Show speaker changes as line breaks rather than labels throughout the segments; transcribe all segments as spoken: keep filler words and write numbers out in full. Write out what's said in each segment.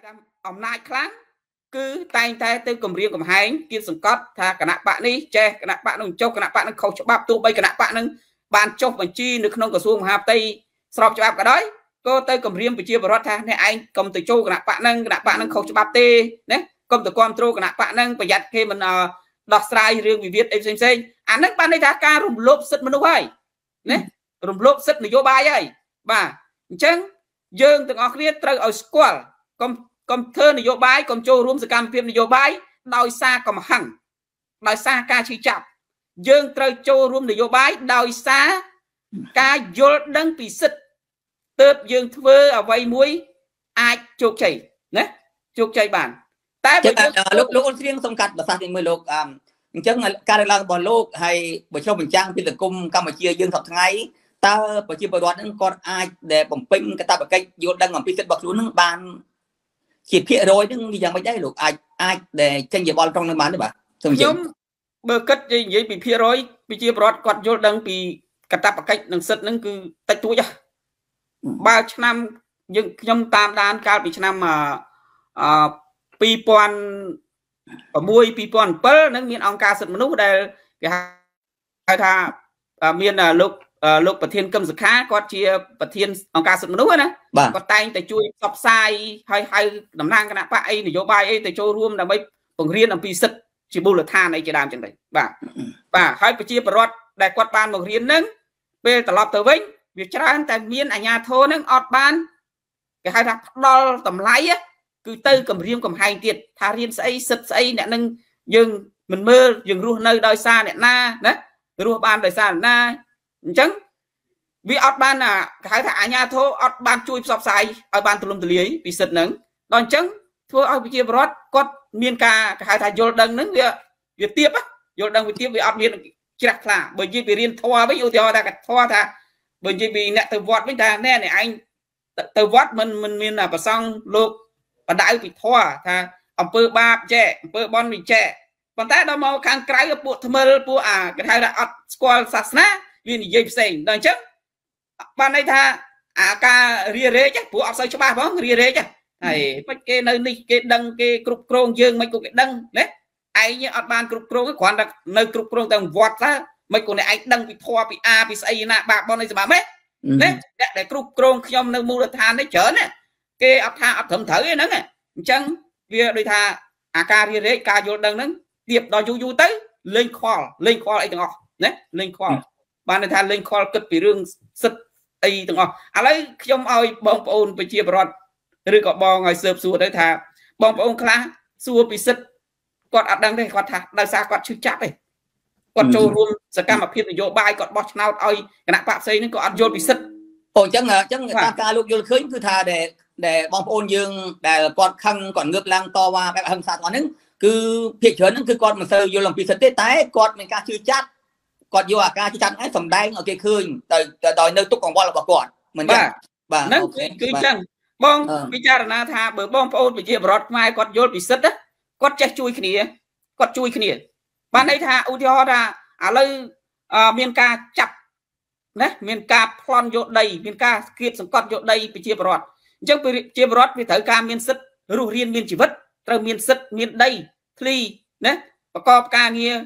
tham ông nai kháng cứ tay tay từ cầm riêng cầm hai kia sừng cót tha cả nạp bạn đi che cả nạp bạn đừng cho cả nạp bạn không cho bắp tụ bay cả nạp bạn nâng bàn cho bằng chi được không có xuống hạp tây sọp cho bắp cả đấy cô tay cầm riêng bị chia vào tha này anh cầm từ châu cả nạp bạn nâng cả nạp bạn nâng không cho bắp tê đấy cầm từ control cả nạp bạn nâng phải giặt khi mình đọc sai riêng vì viết em xem xem anh nâng bạn đây ta ca rùm lốp sứt mình đâu hay đấy rùm lốp sứt này vô bài ấy bà chân dương từng ở kia trời ở school cầm cầm thơ này vô bài cầm châu rùm sự cam phim này vô bài đòi xa cầm hằng đòi xa ca chi chập dương trời châu rùm này vô bài đòi xa ca vô đăng bị sứt tớp dương thưa ở vay muối ai chụp chảy đấy chụp chảy bản
lúc lúc ôn riêng xong cắt và sang thì mười lục chẳng là ca là bỏ lô hay bởi cho mình trang phi lực cung Campuchia dương thật ngay ta bởi chia bởi đoán những con ai để bổng pinh cái ta bởi cách vô đang ngầm phi chất bậc xuống bàn chỉ phía rồi nhưng vì rằng mấy đấy lục ai ai để tranh giải bò trong nước bán đấy bà
nhóm bờ cất gì vậy bị phía rồi bị chia bọt còn vô đang bị cái ta bởi cách nâng sật nâng cứ tách túi ra ba năm nhưng nhóm tam đàn cao bị năm mà pi pon ở môi pi pon pơ nó miền ông ca sật một lúc đây cái hai tha miền là lúc lúc bậc thiên cầm giật khá có chia bậc thiên ông ca sật một lúc nữa có tay tại chui sọc sai hay hay nằm nang cái nạp ấy để vô bài ấy tại châuរួមlà mấy bằng riêng làm pi sật chỉ bù là tha này chỉ làm chẳng đấy và và hai chia bọt đại quạt ban bằng riêng nâng về tập lọp tới vĩnh việc tra tại miền ở nhà thôn nâng ọt ban cái hai thằng đo tầm lái á cứ tư cầm riêng cầm hai tiệt thà riêng xây sật xây nè nâng dừng mình mơ dừng ruột nơi đôi xa nè na đấy ruột ban đôi xa na chẳng vì ọt ban là cái thằng nhà thôn ọt ban chui sọc sai ở ban tụi lùm tụi lý bị sật nâng đòn chẳng thua ở bên kia bọt có miền ca cái hai thằng vô đằng nâng việc việc tiếp á vô đằng việc tiếp vì ọt miền chặt là bởi vì bị riêng thoa với yêu theo ta cái thoa ta bởi vì bị nè từ vọt với ta nè này anh từ vọt mình mình miền là bà xong lục và đại bị thoa ta ông pơ ba trẻ pơ bon bị trẻ còn ta đâu mau khang cái bộ thâm mơ bộ à cái hai là squall sasna vì dây xây đằng trước ban này tha à ca ria rê chứ bộ ọc sao cho ba bóng ria rê chứ này mấy cái nơi này cái đăng cái cục krong dương mấy cục cái đăng đấy ai như ọt ban cục krong cái khoản là nơi cục krong tầng vọt ra mấy cô này anh đăng bị thoa bị a bị xây nè bạc bọn này bà mấy đấy để cục krong trong nơi mua than đấy chở nè cái ấp tha ấp thẩm thử nó nè chân việc đôi tha à ca ria rê ca vô đăng nó tiệp đòi du du tới lên kho lên kho ấy từng ngọc đấy lên kho ban này tha lên kho cực bị rương sứt ấy từng ngọc à lấy trong ơi bông ôn bị chia bọt rồi có bò ngồi sợp xua đấy tha bông ôn khá xua bị sứt còn ấp đăng đây còn thà đằng xa còn chưa chắc đây còn châu luôn sẽ cam mà phiên vô bài còn bọt nào ơi cái nạp bạc xây nó còn vô bị sứt
ồ chẳng hả chẳng ta ca lúc vô khơi cứ thà để để bong ôn dương để còn khăn còn ngược lang to qua các hầm sạt còn những cứ phía trước nó cứ còn mà sơ vô làm bị sứt tết tái còn mình ca chưa chắc còn vô à ca chưa chắc ấy sầm đai ở kia khơi từ đòi nơi túc còn bo là bỏ còn mình
bà bà nó cứ chẳng bong bây giờ là thà bờ bong ôn bị chia bọt mai còn vô bị sứt á còn che chui cái này còn chui cái này ban đây thà u theo ra à lấy miền ca chập đấy miền ca plon vô đầy miền ca kiệt sừng con vô đầy bị chia bọt chẳng bị chia bọt vì thử ca miền sứt ru riêng miền chỉ vất rồi miền sứt miền đầy thli đấy và co ca nghe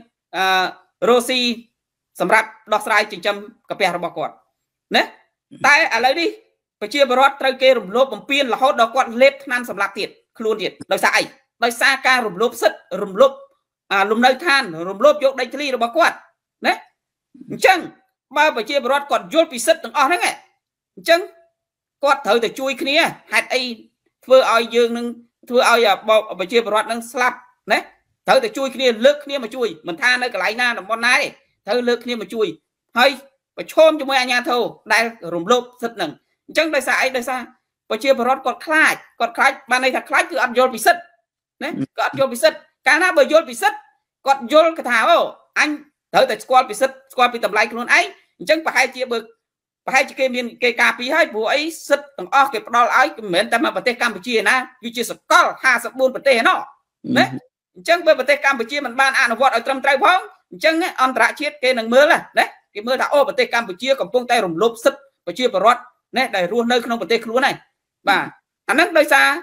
rosi sầm rạp đọc sai chỉ chấm cà phêរបស់គាត់đấy tại à lấy đi bị chia bọt rồi kê rụm lốp bằng pin là hốt đóគាត់លេបថ្នាំសម្រាប់ទៀតខ្លួនទៀតដោយសារអីដោយសារការរំលោភសិទ្ធិរំលោភà lùm nơi than rùm lốp vô đây thli rồi bao quát đấy chăng bao phải chia bọt còn vô bị sứt từng o đấy nghe chăng quát thử để chui kia hạt ấy vừa oi dương nâng vừa oi à bao phải chia bọt nâng slap đấy thử để chui kia lướt kia mà chui mình tha nơi cái lái na là con nái thử lướt kia mà chui hay phải chôm cho mấy anh nhà thâu đây rùm lốp sứt nâng chăng đây sao ấy đây sao phải chia bọt còn khai còn khai ban này thật khai cứ ăn vô bị sứt đấy còn vô bị sứt cả na bởi vô bị sứt còn vô cái thảo anh thử tại squad bị sứt squad bị tập lại luôn ấy chẳng phải hai chia bực phải hai chia miền cây cà phê hai bùa ấy sứt thằng o cái đo ấy miền tam mà bờ tây Campuchia na vì chia squad hai sập buôn bờ tây nó đấy chẳng bờ tây Campuchia mình ban ăn vọt ở trong trái phong chẳng on trả chiết cây nằng mưa là đấy cái mưa thảo ô bờ tây Campuchia còn buông tay rồng lốp sứt và chia bờ rót đấy để ruộng nơi không bờ tây luôn này và anh nói đây xa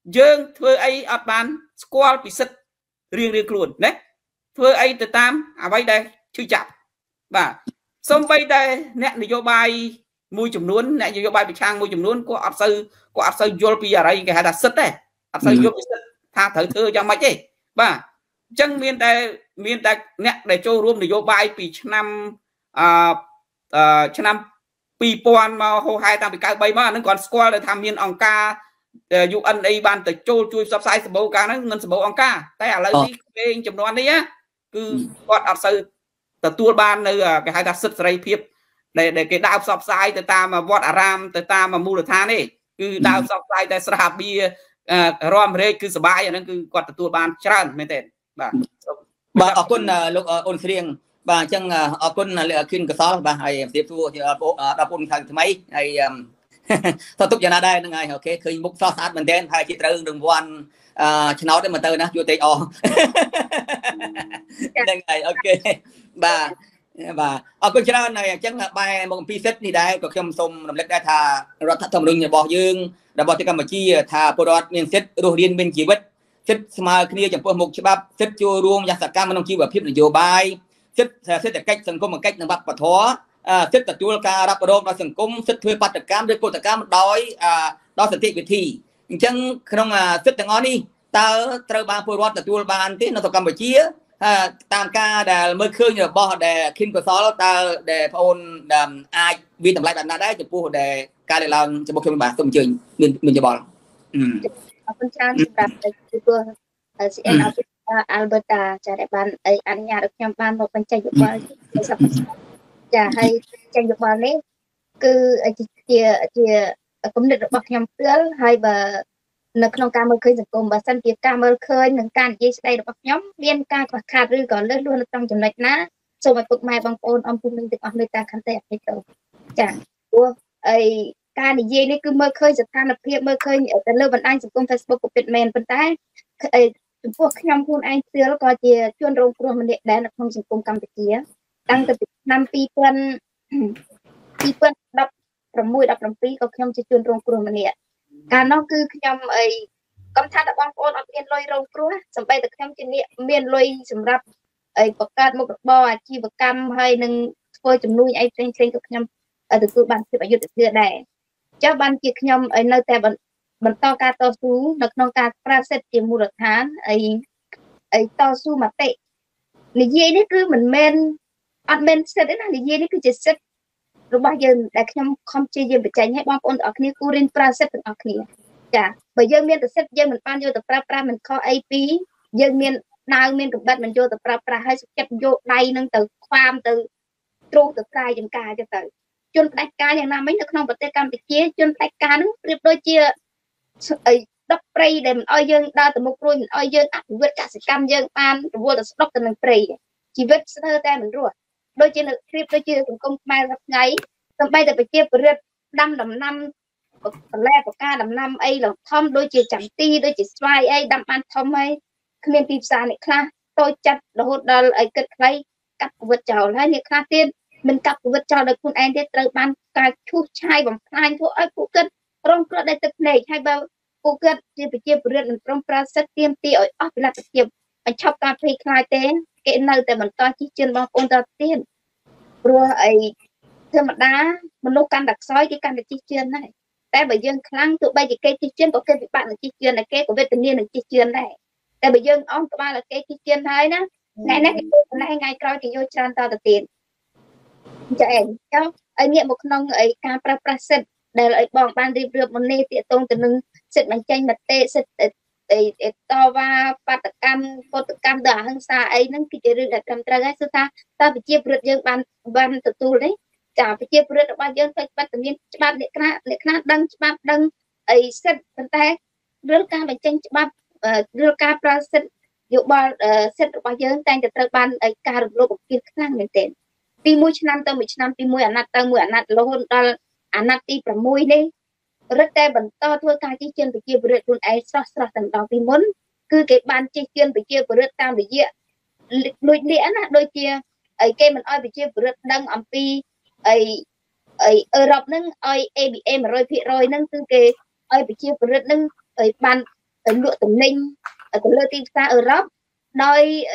dương thưa ấy ở bàn squall bị sứt riêng riêng luôn đấy thưa ấy từ tam à vậy đây chưa chặt và xong bây đây nè vô bài mùi chùm nuôn nè vô bài bị trang mùi chùm nuôn có áp sư có áp sư vô bị ở đây cái hai đặt sứt đấy áp sư vô bị sứt tha thử thưa cho mấy chứ và chân miền đây miền đây nè để choរួមđể vô bài bị năm à năm pi pon mà hồ hai tam bị cái bay mà nó còn squall để tham miền ông ca dụ anh ấy ban từ trôi chui sắp sai sập bầu cá nó ngân sập bầu ông ca tại ở lại đi bên chấm đoán đấy á cứ còn áp sư từ tua ban nơi cái hai đặt sứt ray phiệp để để cái đào sập sai từ ta mà vót aram từ ta mà mua được than đấy cứ đào sập sai tại sạp bia rom rê cứ sờ bay nó cứ còn từ tua ban tràn mấy tên bà
bà ở quân lúc ôn riêng bà chẳng ở quân là khuyên cái xó bà hay tiếp thu thì đọc quân thằng mấy hay thôi tục giờ nào đây ngày ok khi múc xóa sát mình tên hay chị trừ đừng quan nói đến mà từ nó vô tây o đây ngày ok bà bà ở quân chơi này chẳng bài một pi set đi đây có không xong làm lệch đây thàรัฐธรรมนูญbỏ dương đã bỏ cho các mà chi thà bộ đọt miền set đồ điên bên chỉ vật set mà kia chẳng có một chế bắp set chua ruộng giả sạc camมันต้องchiแบบพิบหรือโยบายset setแต่cáchสังคมmột cáchบักปะท้อsetแต่ตัวการรับประโดมเราสังคม set ช่วยปัตตกรรมด้วยกฎกรรมดอยดอยสติวิธีจังขนม set แต่งอนี่ตาตระบางผู้รอดแต่ตัวบานที่นตกรรมแบบชี้ตามการแต่เมื่อคืนเนี่ยบ่แต่ขึ้นกับซ้อแล้วตาแต่พอนไอวีทำลายแบบนั้นได้จะพูดแต่การเรื่องจะบอกขึ้นมาสมจริงมันมันจะบอกอืม
คุณชาญแบบตัวซีเอ็นอัลเบอร์ตาจะได้บ้านไออันยาดยามบ้านบอกเป็นใจอยู่บ้านสับจะให้ใจอยู่บ้านนี้คือไอเจียเจียกำเนิดบอกยามเตือนให้แบบในขนมการเมื่อคืนสังคมแบบสันติการเมื่อคืนหนึ่งการยี่สิบได้บอกย้อมเรียนการขาดหรือก่อนเลื่อนล้วนต้องจำเนกนะส่งไปฝึกใหม่บางคนอมภูมิติดออกในตาคันแต่ให้ตัวจ้ะตัวไอการยี่นี่คือเมื่อคืนจะทานเพียบเมื่อคืนแต่เรื่องบันไดสังคมเฟซบุ๊กก็เป็นแมนเป็นได้ไอพวกยำคุณไอเสือแล้วก็เจียชวนโรงครัวมันเด็กแดนในสังคมกัมพูชีตั้งแต่นำปีเปิ้ลปีเปิ้ลดับประมุยดับลำปีก็ยำจะชวนโรงครัวมันเนี่ยการนอกคือยำไอกำทัดบางคนเอาเมียนลอยโรงครัวสมัยแต่ยำจะเนี่ยเมียนลอยสำหรับไอประกาศมุกบ่ออาชีพกรรมให้หนึ่งช่วยจำนวนไอเซ็งเซ็งกับยำไอตัวคือบันที่ประยุทธ์เดือดได้เจ้าบันจียำไอในแต่บันบันต่อการต่อสู้นักนองการประเสริฐเตรียมมูลฐานไอไอต่อสู้มาเตะในเย่นี่คือเหมือนเมนอัดเมนเสร็จแล้วในเย่นี่คือจะเสร็จรูปยังแต่ขยำคอมเชียร์ไปใจให้บางคนออกนี่กูเรียนประเสริฐออกนี่จ้ะไปยังเมียนแต่เสร็จยังเหมือนปานโยแต่ปลาปลามันข้อไอปียังเมียนนางเมียนกับบัดมันโยแต่ปลาปลาให้สุดจับโยใดนั่งแต่ความแต่ตรงแต่กายยังกายจะแต่จนแต่กายอย่างนั้นไม่นักนองประเทศการไปเชี่ยจนแต่การนั้นเรียบโดยเชี่ยไอ้ดับเปรย์เดี๋ยวมันอ้อยยังได้แต่มุกรุ่ยมันอ้อยยังอัดวิทย์กสิกรรมยังปานรัวแต่ดับแต่หนึ่งเปรย์ชีวิตเธอแต่มันรัวโดยเชี่ยคลิปโดยเชี่ยสังคมมารับไงทำไมแต่ไปเชี่ยเรื่องดำดำน้ำแรกกับการดำน้ำไอ้หลังทอมโดยเชี่ยจังตีโดยเชี่ยสไลไอ้ดำมันทอมไอ้เคลียนปีศาจเนี่ยคลาโดยจัดโดยดอลไอ้เกิดใครกับวิทย์เจ้าแล้วเนี่ยคลาเตี้ยมันกับวิทย์เจ้าโดยคุณไอ้เนี่ยเติมมันการชูชายแบบพลายทั่วไอ้ผู้เกิดร้องกระได้ตึกไหนให้เบากูเกิดที่ไปเจียบเรื่องมันตรงประเสริฐเตรียมตีอ่อยออกเวลาไปเจียบมันชอบการพลิกคลายเต้นเกณฑ์นั่นแต่มันตอนที่เชื่อบางคนตอนเต้นรัวไอ้เธอมาด่ามันลูกการดักซอยที่การดักจีเชื่อได้แต่ใบยื่นครั้งตัวใบจีเกจีเชื่อก็เกิดbị bạn làจีเชื่อนะเกก็เวทเนียนจีเชื่อได้แต่ใบยื่นอ้อมตัวบ้านlàเกจีเชื่อได้นะไงนะไงไงกลายเป็นโยชานตาตะเตียนจะเองเจ้าไอ้เนี่ยบุคคลไอ้การประประเสริฐได้ไอ้บองบ้านรีบเรือมันเนี่ยติดตรงแต่หนึ่งเสร็จมันใจมันเตะเสร็จไอ้ไอ้ต่อว่าปัตตกรรมปัตตกรรมด่าหังซาไอ้นั่นคือจะเรื่องการตระก้สุดท้ายตาไปเจี๊ยบเรือยังบ้านบ้านตัวตัวเลยจ่าไปเจี๊ยบเรือบ้านยังไปบ้านตะเมียนบ้านเล็กนะเล็กนะดังบ้านดังไอ้เสร็จมันแต่เรื่องการเป็นใจบ้านเรื่องการประเสริฐอยู่บ้านเสร็จบ้านยังแต่งจะตระบ้านไอ้การโลกกินข้างเหมือนเดิมปีมวยชนะตัวมวยชนะปีมวยอนัตตามวยอนัตโลหะอนัตตีประมวยนี่รักแต่บรรทอทั่วการที่เชื่อไปเกี่ยวกับเรื่องคุณไอ้สระสระต่างๆปีมุนคือเก็บบานที่เชื่อไปเกี่ยวกับเรื่องตามไปเยอะโดยเลี้ยนะโดยเชี่ยไอ้เกมมันอ้อยไปเกี่ยวกับเรื่องดังอัมพีไอ้ไอ้เออรอบนึงอ้อยเอบีเอ็มร้อยพี่ร้อยนึงคือเกอ้อยไปเกี่ยวกับเรื่องนึงไอ้บาน lụa tầm ninh ở từ lơ tin xa Europe đôi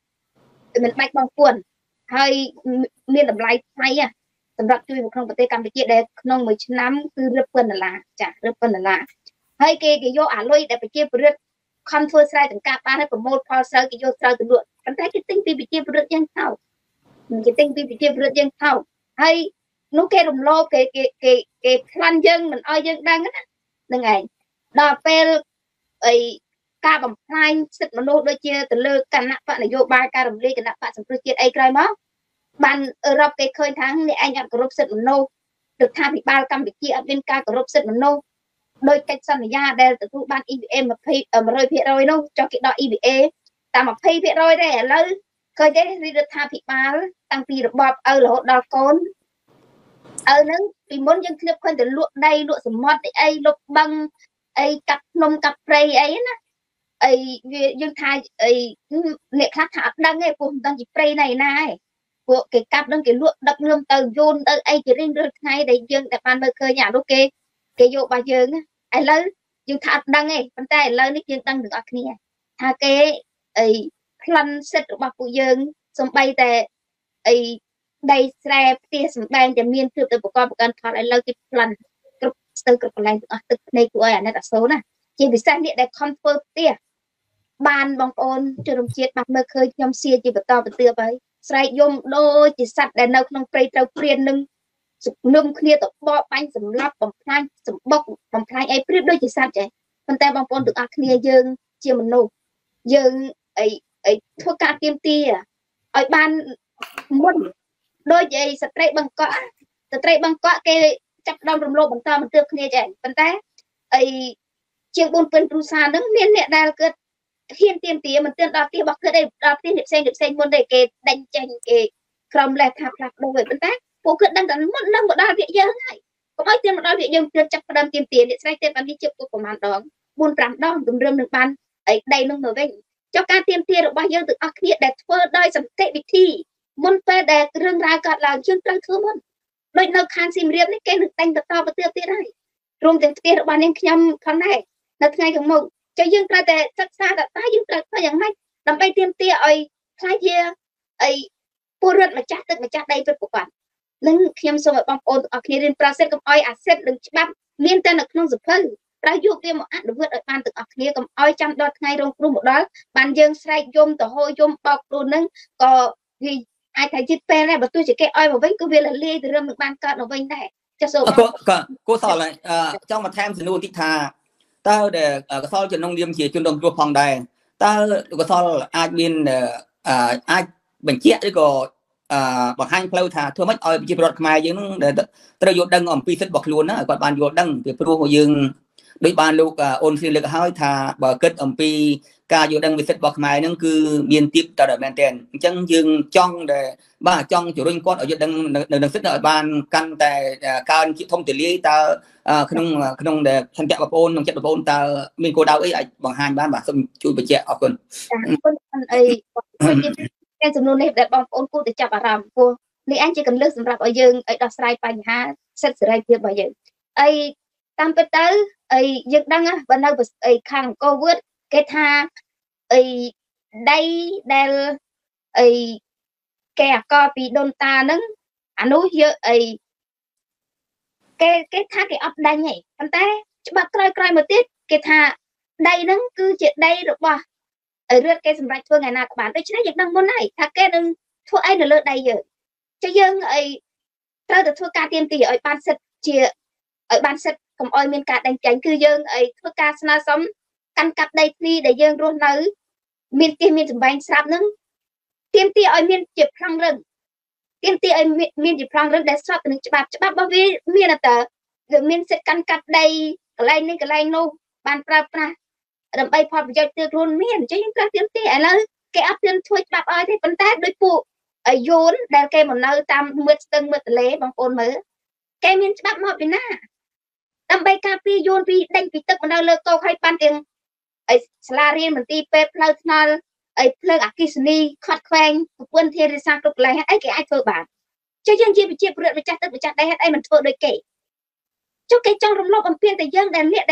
mình bạch bằng cuộn hay miền đầm lai hay àสำหรับជួយក្នុងប្រទេសកម្ពុជាដែលក្នុងមួយឆ្នាំគឺរឹបប៉ុណ្ណាឡាចារឹបប៉ុណ្ណាឡាហើយគេគេយកអាលុយដែលប្រជាពលរដ្ឋខំធ្វើស្រែចម្ការបានឲ្យប្រមូលផលស្រូវគេយកស្រូវទៅលក់ប៉ុន្តែគេទិញពីប្រជាពលរដ្ឋយ៉ាងថោកគេទិញពីប្រជាពលរដ្ឋយ៉ាងថោកហើយនោះគេរំលោភគេគេគេគេខ្លាន់យើងមិនឲ្យយើងដឹងណាហ្នឹងឯងដល់ពេលអីការបំផ្លាញសិទ្ធិមនុស្សដូចជាទៅលើគណៈបកនយោបាយការរំលាយគណៈបកសង្គ្រោះជាតិអីក្រោយមកបានអឺរ៉ុបគេឃើញថានេះឯងអត់គោរពសិទ្ធិមនុស្សរដ្ឋាភិបាលកម្ពុជាអត់មានការគោរពសិទ្ធិមនុស្សដោយកិច្ចសន្យាដែលទទួលបាន E V A ยี่สิบ หนึ่งร้อยភាគរយ នោះចុះគេដក E V A តាម ยี่สิบ ភាគរយ ទេឥឡូវឃើញទេរដ្ឋាភិបាលតាំងពីរបបឪរហូតដល់កូនឪហ្នឹងពីមុនយើងធ្លាប់ឃើញតែលក់ដីលក់សមុទ្រអីលុបបឹងអីកាប់ភ្នំកាប់ព្រៃអីណាអីវាយើងថាអីអ្នកខ្លះថាអត់ដឹងទេព្រោះមិនដឹងជាព្រៃណៃណាឯងពួកគេកាប់នឹងគេលក់ដឹកញោមទៅយូនទៅអីជារៀងរាល់ថ្ងៃដែលយើងតែបានមើលឃើញអានោះគេគេយករបស់យើងឥឡូវយើងថាអត់ដឹងទេប៉ុន្តែឥឡូវនេះយើងដឹងទាំងអស់គ្នាថាគេអីប្លន់សិទ្ធិរបស់ពួកយើងសំបីតែអីដីស្រែផ្ទះសម្បែងតែមានទើបទៅប្រកបប្រកាន់ផលឥឡូវគេប្លន់គ្រប់ស្ទើរគ្រប់កន្លែងទាំងអស់ទឹកភ្នែកពួកឲ្យអាណិតអាសូរណាជាពិសេសអ្នកដែលខំធ្វើផ្ទះបានបងប្អូនជនរួមជាតិបានមើលឃើញខ្ញុំសៀជាបន្តបន្ទាប់ហើយស្រែកយំដូចជាសត្វដែលនៅក្នុងព្រៃត្រូវព្រាននឹងនំគ្នាទៅបបបាញ់សម្លាប់បំផ្លាញសម្បុកបំផ្លាញអីព្រៀបដូចជាសត្វចេះប៉ុន្តែបងប្អូនទាំងអស់គ្នាយើងជាមនុស្សយើងអីអីធ្វើការទៀមទាឲ្យបានមុនដូចអីស្ត្រីបង្កក់ស្ត្រីបង្កក់គេចាប់ដំរំលោភបន្តបន្ទាប់គ្នាចេះប៉ុន្តែអីជាងបួនពេញគ្រួសារហ្នឹងមានអ្នកដែលគាត់ហ៊ានទៀមទាមិនទាន់ដល់ទីរបស់គាត់ឯងដល់ទីផ្សេងផ្សេងមុនទេគេដេញចេញគេក្រំលេះថាផ្លាស់ដូរប៉ុន្តែពួកគាត់ដឹងតែមុនដឹងមកដល់វាយើងហើយកុំឲ្យទៀមមកដល់វាយើងទើបចាប់ផ្ដើមទៀមទាអ្នកស្រីទេបាននេះជិបពួកប្រហែលដងបួន ប្រាំដងទម្រាំនឹងបានអីដីនឹងទៅវិញចុះការទៀមទារបស់យើងទាំងអស់គ្នាដែលធ្វើដោយសន្តិវិធីមុនពេលដែលរឿងរ៉ាវកើតឡើងយើងត្រូវធ្វើមុនដូចនៅខាងសៀមរាបនេះគេនឹងតែងបន្តទៅទៀតទៀតហើយរួមទាំងផ្ទះរបស់នាងខ្ញុំផងដែរនៅថ្ងៃខាងមុខចុះយើងត្រូវតែសិក្សាតើតើយើងត្រូវធ្វើយ៉ាងម៉េចដើម្បីទៀមទាឲ្យខ្លាចជាអីពលរដ្ឋម្ចាស់ទឹកម្ចាស់ដីពិតប្រាកដនឹងខ្ញុំសូមឲ្យបងប្អូនទាំងអស់គ្នារៀនប្រាសិទ្ធកុំឲ្យអាសិទ្ធនឹងច្បាប់មានតែនៅក្នុងសភៅត្រូវយកវាមកអនុវត្តឲ្យបានទាំងអស់គ្នាកុំឲ្យចាំដល់ថ្ងៃរងគ្រោះមកដល់បានយើងស្រែកយំទៅហូរយំបោកខ្លួននឹងក៏វាអាចថាជាតិពេលដែរបើទោះជាគេឲ្យមកវិញគឺវាលលាយទៅរឹមនឹងបានកើតមកវិញដែរចាសសូម
ក៏គួរសល់ចង់បន្ថែមសំណួរតិចថាតើដែលកសលចំណងនាមជាជនរងគ្រោះផងដែរតើកសលអាចមានអាចបញ្ជាក់ឬក៏បង្ហាញផ្លូវថាធ្វើម៉េចឲ្យប្រជាពលរដ្ឋខ្មែរយើងនឹងត្រូវយល់ដឹងអំពីសិទ្ធិរបស់ខ្លួនណាឲ្យគាត់បានយល់ដឹងពីព្រោះយើងដូចបានលោកអូនស្រីលើកឲ្យថាបើគិតអំពីការយល់ដឹងវិសិទ្ធរបស់ខ្មែរហ្នឹងគឺមានទៀបតើមែនតើអញ្ចឹងយើងចង់ដែលបាទចង់ជំរុញគាត់ឲ្យយល់ដឹងនៅនឹងសិទ្ធិឲ្យបានកាន់តែកើនជាធំទូលាយតើក្នុងក្នុងដែលឆន្ទៈបងប្អូនក្នុងចិត្តបងប្អូនតើមានគោលដៅអីអាចបង្ហាញបានបាទសូមជួយបញ្ជាក់អរគុណ
អរគុណអីតែចំនួននេះដែលបងប្អូនគួរតែចាប់អារម្មណ៍ព្រោះនេះអញជាកន្លឹះសម្រាប់ឲ្យយើងឲ្យដោះស្រាយបញ្ហាសិទ្ធិសេរីភាពរបស់យើងអីតាមពិតទៅអីយើងដឹងណាបើនៅអីខាងអង្គរវត្តគេថាអីដីដែលអីគេអកពីដូនតាហ្នឹងអានោះយើងអីគេគេថាគេអត់ដាញ់ទេប៉ុន្តែច្បាប់ក្រោយក្រោយមកទៀតគេថាដីហ្នឹងគឺជាដីរបស់រដ្ឋគេសម្រាប់ធ្វើថ្ងៃណាក៏បានដូច្នេះយើងដឹងមុនហើយថាគេនឹងធ្វើអីនៅលើដីយើងចឹងយើងអីត្រូវតែធ្វើការទៀមទាឲ្យបានសិទ្ធជាឲ្យបានសិទ្ធកុំឲ្យមានការដេញចាញ់គឺយើងអីធ្វើការស្នើសុំកាន់កាប់ដីធ្លីដែលយើងរស់នៅមានទីមានសម្បែងស្រាប់ហ្នឹងទៀមទាឲ្យមានជាប្លង់រឹងទៀមទាឲ្យមានជាប្លង់រឹងដែលស្របទៅនឹងច្បាប់ច្បាប់របស់វាមានតែវាមានសិទ្ធកាន់កាប់ដីកន្លែងនេះកន្លែងនោះបានប្រើប្រាស់ដើម្បីផលប្រយោជន៍ទៀតខ្លួនមានអញ្ចឹងយើងត្រូវទៀមទាឥឡូវគេអត់ទាន់ធ្វើច្បាប់ឲ្យទេប៉ុន្តែដោយពួកយូនដែលគេមកនៅតាមមើលស្ទឹងមើលទន្លេបងប្អូនមើលគេមានច្បាប់មកពីណាដើម្បីការពារយូនពីដេញពីទឹកមកនៅលើកោកឲ្យបានទាំងអីសាលារៀនមន្ទីរពេទ្យផ្លូវថ្នល់អីភ្លើងអគ្គិសនីខាត់ខ្វែងប្រព័ន្ធធារាសាស្ត្រគ្រប់កន្លែងអីគេអាចធ្វើបានចុះយើងជាប្រជាពលរដ្ឋម្ចាស់ទឹកម្ចាស់ដីហេតុអីមិនធ្វើដូចគេចុះគេចង់រំលោភបំពានតែយើងដែលអ្នកដែល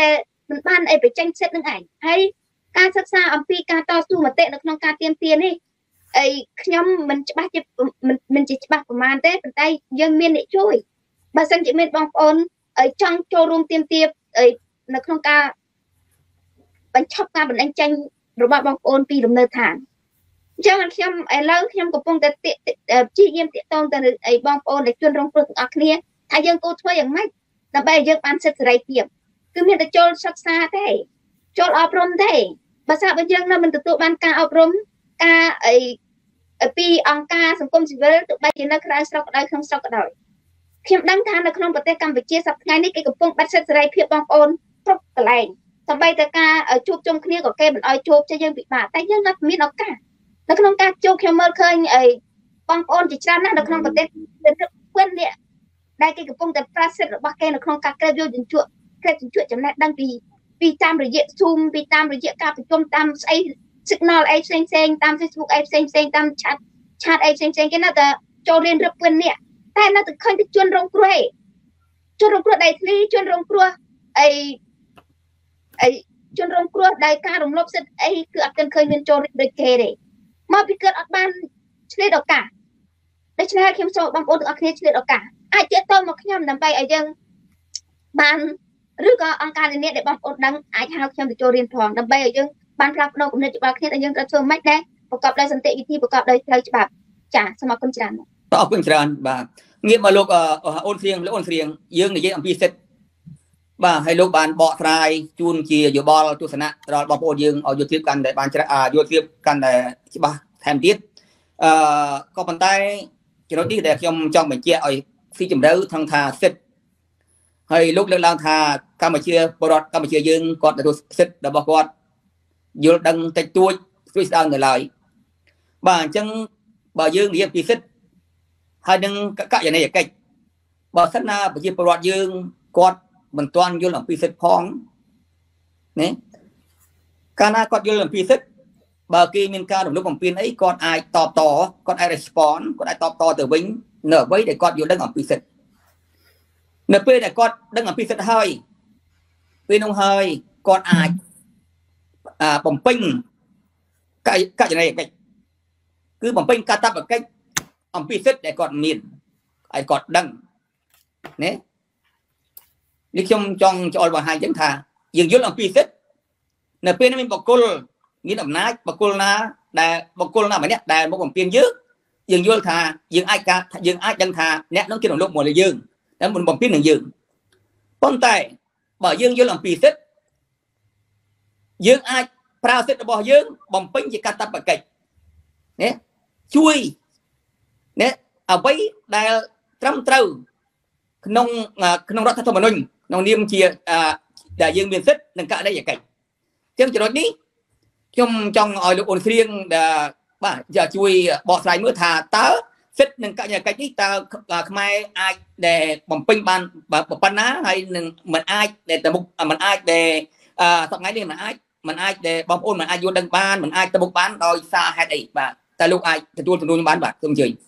មិនបានអីបញ្ចេញសិទ្ធិនឹងឯងហើយការសិក្សាអំពីការតស៊ូមតិនៅក្នុងការទៀមទានេះអីខ្ញុំមិនច្បាស់ជាមិនជាច្បាស់ប្រហែលទេប៉ុន្តែយើងមានអ្នកជួយបើសិនជាមានបងប្អូនចង់ចូលរួមទៀមទានៅក្នុងការបញ្ឈប់ការបណ្ដឹងចេញរបស់បងប្អូនពីលំនៅឋានអញ្ចឹងខ្ញុំឥឡូវខ្ញុំកំពុងតែព្យាយាមតាក់ទងទៅអីបងប្អូនដែលជនរងគ្រោះទាំងអស់គ្នាថាយើងគួរធ្វើយ៉ាងម៉េចដើម្បីឲ្យយើងបានសិទ្ធិសេរីភាពគឺមានតែចូលសិក្សាទេចូលអប់រំទេបើសិនបើយើងនៅមិនទទួលបានការអប់រំការអីពីអង្គការសង្គមស៊ីវិលទោះបីជានៅក្រៅស្រុកក៏ដោយក្នុងស្រុកក៏ដោយខ្ញុំដឹងថានៅក្នុងប្រទេសកម្ពុជាសប្តាហ៍នេះគេកំពុងបាត់សិទ្ធិសេរីភាពបងប្អូនគ្រប់កន្លែងសម្បីតែការជួបជុំគ្នាក៏គេមិនអោយជួបចេះយើងពិបាកតែយើងនៅមានឱកាសនៅក្នុងការជួបខ្ញុំមើលឃើញអីបងប្អូនជាច្រើនណាស់នៅក្នុងប្រទេសពិននេះដែលគេកំពុងតែប្រាសិទ្ធរបស់គេនៅក្នុងការក្រេបយកជញ្ជក់ក្រេបជញ្ជក់ចំណេះដឹងពីពីតាមរយៈ Zoom ពីតាមរយៈការប្រជុំតាមស្អី signal អីផ្សេងផ្សេងតាម Facebook អីផ្សេងផ្សេងតាម chat chat អីផ្សេងផ្សេងគេនៅតែចូលរៀនរឹបពិននេះតែនៅតែឃើញតែជនរងគ្រោះឯងជនរងគ្រោះដែលធ្លីជនរងគ្រោះអីអីជនរងគ្រោះដែលការរំលោភសិទ្ធិអីគឺអត់ទាន់ឃើញមានចូលរៀនដូចគេទេមកពីគាត់អត់បានឆ្លៀតឱកាសដូច្នេះខ្ញុំសូមបងប្អូនទាំងអស់គ្នាឆ្លៀតឱកាសអាចទាក់ទងមកខ្ញុំដើម្បីឲ្យយើងបានឬក៏អង្គការនានាដែលបងប្អូនដឹងអាចហៅខ្ញុំទៅចូលរៀនផងដើម្បីឲ្យយើងបានផ្លាស់ប្ដូរគំនិតច្បាប់គ្នាដែលយើងត្រូវធ្វើមិនដែរប្រកបដោយសន្តិវិធីប្រកបដោយផ្លូវច្បាប់ចាសូមអរគុណច្រើន
អរគុណច្រើនបាទងាកមកលោកអូនស្រៀងលោកអូនស្រៀងយើងនិយាយអំពីសិទ្ធិបាទហើយលោកបានបកស្រាយជូនជាយោបល់ទស្សនៈដល់បងប្អូនយើងឲ្យយល់ជ្រាបកាន់តែបានយល់ជ្រាបកាន់តែច្បាស់ថែមទៀតអឺក៏ប៉ុន្តែចំណុចនេះដែលខ្ញុំចង់បញ្ជាក់ឲ្យស៊ីជម្រៅថងថាសិទ្ធិហើយលោកលើកឡើងថាកម្ពុជាពលរដ្ឋកម្ពុជាយើងគាត់ទទួលសិទ្ធិរបស់គាត់យល់ដឹងតិចតួចស្រួយស្ដាងនៅឡើយបាទអញ្ចឹងបើយើងនិយាយពីសិទ្ធិហើយនឹងកយនីយកិច្ចបើសិនណាប្រជាពលរដ្ឋយើងគាត់មិនទាន់យល់អំពីសិទ្ធិផងណាកាលណាគាត់យល់អំពីសិទ្ធិបើគេមានការរំលោភបំពានអីគាត់អាចតបតគាត់អាច respond គាត់អាចតបតទៅវិញនៅអ្វីដែលគាត់យល់ដឹងអំពីសិទ្ធិនៅពេលដែលគាត់ដឹងអំពីសិទ្ធិហើយពេលនោះហើយគាត់អាចបំពេញកយនីយកិច្ចគឺបំពេញកាតព្វកិច្ចអំពីសិទ្ធិដែលគាត់មានហើយគាត់ដឹងណានេះខ្ញុំចង់ចូលបង្ហាញចឹងថាយើងយល់អំពីសិទ្ធិនៅពេលនេះមានបុគ្គលមានអំណាចបុគ្គលណាដែលបុគ្គលណាម្នាក់ដែលមកបំពេញយើងយើងយល់ថាយើងអាចការយើងអាចដឹងថាអ្នកនោះគេរំលោភមកលើយើងតែមិនបំពេញនឹងយើងប៉ុន្តែបើយើងយល់អំពីសិទ្ធិយើងអាចប្រើសិទ្ធិរបស់យើងបំពេញជាកាតព្វកិច្ចណាជួយណាអ្វីដែលត្រឹមត្រូវក្នុងក្នុងរដ្ឋធម្មនុញ្ញក្នុងនាមជាដែលយើងមានសិទ្ធិនិងកយនីយកិច្ចអញ្ចឹងចំណុចនេះខ្ញុំចង់ឲ្យលោកអូនស្រៀងបាទជួយបកស្រាយមើលថាតើសិទ្ធិនិងកយនីយកិច្ចនេះតើខ្មែរអាចដែលបំពេញបានប៉ុណ្ណាហើយនឹងមិនអាចដែលទៅមុខមិនអាចដែលសប្តាហ៍នេះមិនអាចមិនអាចដែលបងប្អូនមិនអាចយល់ដឹងបានមិនអាចទៅមុខបានដោយសារហេតុអីបាទតែលោកអាចទទួលទទួលបានបាទសូមអញ្ជើញ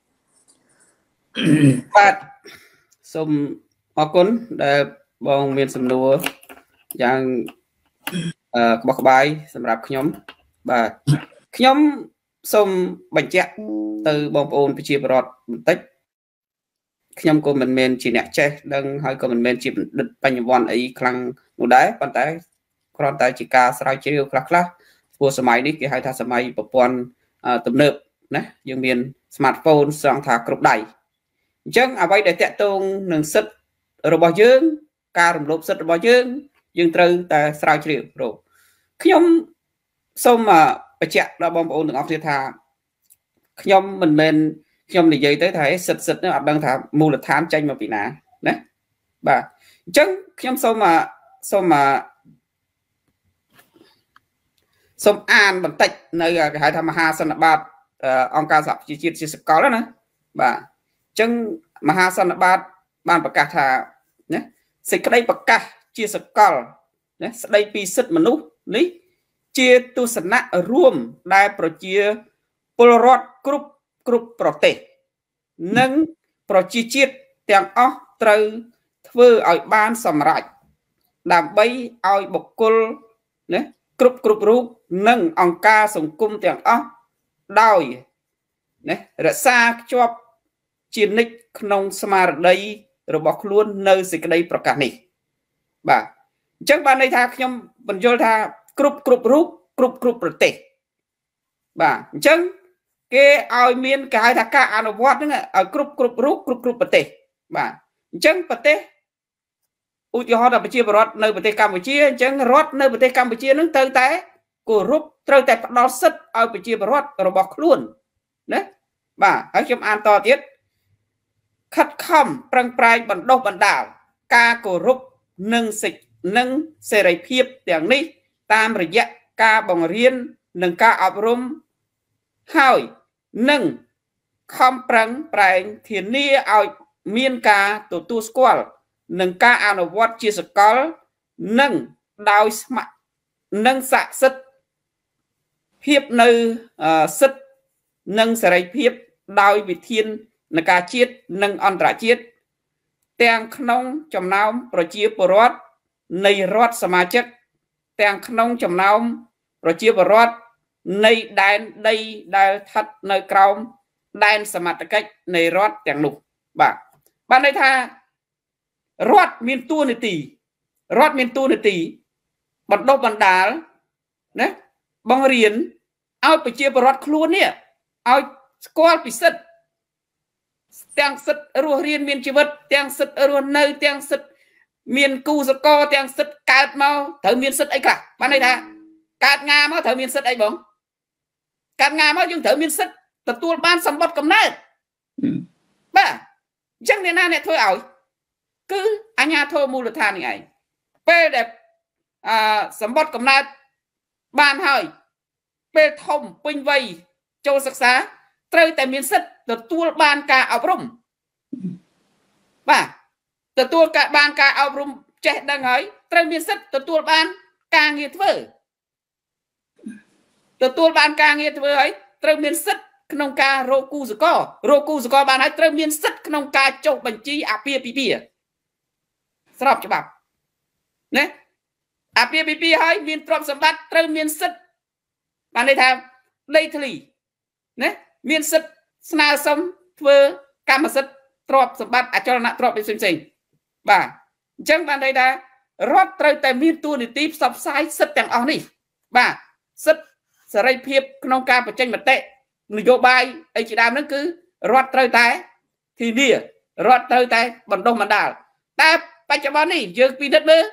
បាទសូមអរគុណដែលបងមានសំណួរយ៉ាងក្បោះក្បាយសម្រាប់ខ្ញុំបាទខ្ញុំសូមបញ្ជាក់ទៅបងប្អូនប្រជាពលរដ្ឋបន្តិចខ្ញុំក៏មិនមែនជាអ្នកចេះដឹងហើយក៏មិនមែនជាបណ្ឌិតបញ្ញវន្តអីខ្លាំងនោះដែរប៉ុន្តែគ្រាន់តែជាការស្រាវជ្រាវខ្លះខ្លះព្រោះសម័យនេះគេហៅថាសម័យប្រព័ន្ធទំនើបណាយើងមាន smartphone សងថាគ្រប់ដៃអញ្ចឹងអ្វីដែលតាក់ទងនឹងសិទ្ធិរបស់យើងការរំលោភសិទ្ធិរបស់យើងយើងត្រូវតែស្រាវជ្រាវព្រោះខ្ញុំសូមបញ្ជាក់ដល់បងប្អូនទាំងអស់គ្នាថាខ្ញុំមិនមែនខ្ញុំនិយាយទៅថាសិទ្ធិសិទ្ធិនោះអត់ដឹងថាមូលដ្ឋានចេញមកពីណាណាបាទអញ្ចឹងខ្ញុំសូមសូមសូមអានបន្តិចនៅគេហៅថាមហាសន្និបាតអង្គការសហប្រជាជាតិជាសកលណាបាទអញ្ចឹងមហាសន្និបាតបានប្រកាសថាណាសេចក្តីប្រកាសជាសកលណាស្តីពីសិទ្ធិមនុស្សនេះជាទស្សនៈរួមដែលប្រជាពលរដ្ឋគ្រប់គ្រប់ប្រទេសនិងប្រជាជាតិទាំងអស់ត្រូវធ្វើឲ្យបានសម្រេច làm bay ao bọc côn nè cướp cướp rúp nâng ông ca sùng cung tiếng óc đòi nè rẽ xa cho chiến nịch nông smart đây rồi bọc luôn nơi dịch đâyประกาศ này bà chắc ban đây tha nhom bần vô tha cướp cướp rúp cướp cướpประเทศbà chắc cái ao miền cái thà cả anh vót nữa ở cướp cướp rúp cướp cướpประเทศbà chắcประเทศอุติหอดประเทศรอดในประเทศกัมพูชีจังรอดในประเทศกัมพูชีนั้นเติมแต่กูรูปเติมแต่ดอลซิดเอาประเทศรอดระบบล้วนนะบ่าให้ชมอ่านต่อทีคัดคำปรังปลายบรรดาบรรดาการกูรูปหนึ่งสิหนึ่งเสรีเพียบอย่างนี้ตามระยะการบังเรียนหนึ่งการอบรมห้อยหนึ่งคำปรังปลายเทียนนี้เอาเมียนกาตัวตัวสกอลหนึ่งการอนุวัตชีสกอลหนึ่งดาวสมัครหนึ่งสะสิทธิ์เพียบในสิทธิ์หนึ่งเสรีเพียบดาววิเทียนในการเชียดหนึ่งอันตรายเชียดแต่งขนมจำนำประชีพรอดในรอดสมาชิกแต่งขนมจำนำประชีพรอดในแดนในแดนทัดในกราวแดนสมาชิกในรอดแต่งหนุกบ่าบ้านในท่ารอดมีนตัวในตีรอดมีนตัวในตีบรรดาบรรดานะบังเรียนเอาไปเจียบรอดครัวเนี่ยเอาสกอลปิดเตียงสิทธิ์รัวเรียนมีนชีวิตเตียงสิทธิ์รัวเนยเตียงสิทธิ์มีนกูสกอเตียงสิทธิ์การเมาเถอมีนสิทธิ์ไอ้กะบ้านในท่าการงานเมาเถอมีนสิทธิ์ไอ้บ่งการงานเมายังเถอมีนสิทธิ์แต่ตัวบ้านสมบัติกำเนิดบ้าจังเนี่ยน่าเนี่ยถ้วยเอาคืออัญญาโทมูลธานี่ไงเป้แบบสมบัติกำเนิดบ้านเฮยเป้ทมปิงไวโจศึกษาเตยแต่มีสิทธิ์แต่ตัวบ้านกาเอารมบ้าแต่ตัวกาบ้านกาเอารมเจ๊ดังไงเตยมีสิทธิ์แต่ตัวบ้านกาเงียบเว้ยแต่ตัวบ้านกาเงียบเว้ยเตยมีสิทธิ์ขนมกาโรกูสกอโรกูสกอบ้านให้เตยมีสิทธิ์ขนมกาโจบัญชีอาเปียปีเปียสำหรับฉบับเนี่ยอาเปียปีปีให้มีตรอมสมบัติเตยมีสิทธิ์บ้านในทางเลยทลีเนี่ยมีสิทธิ์สนาสมเพื่อกรรมสิทธิ์ตรอมสมบัติอาจารย์ตรอมเป็นสิ่งสิ่งบ่าจังบ้านใดได้รอดเตยแต่มีตัวนิติสับสายสิทธิ์แต่งออกนี่บ่าสิทธิ์เสรีเพียบขนมกาประจันมาเตะนโยบายไอ้จีดามนั่นคือรอดเตยแต่ทีนี้รอดเตยแต่บรรดาบรรดาแต่ปัจจุบันนี้ยังปีนัดเนื้อ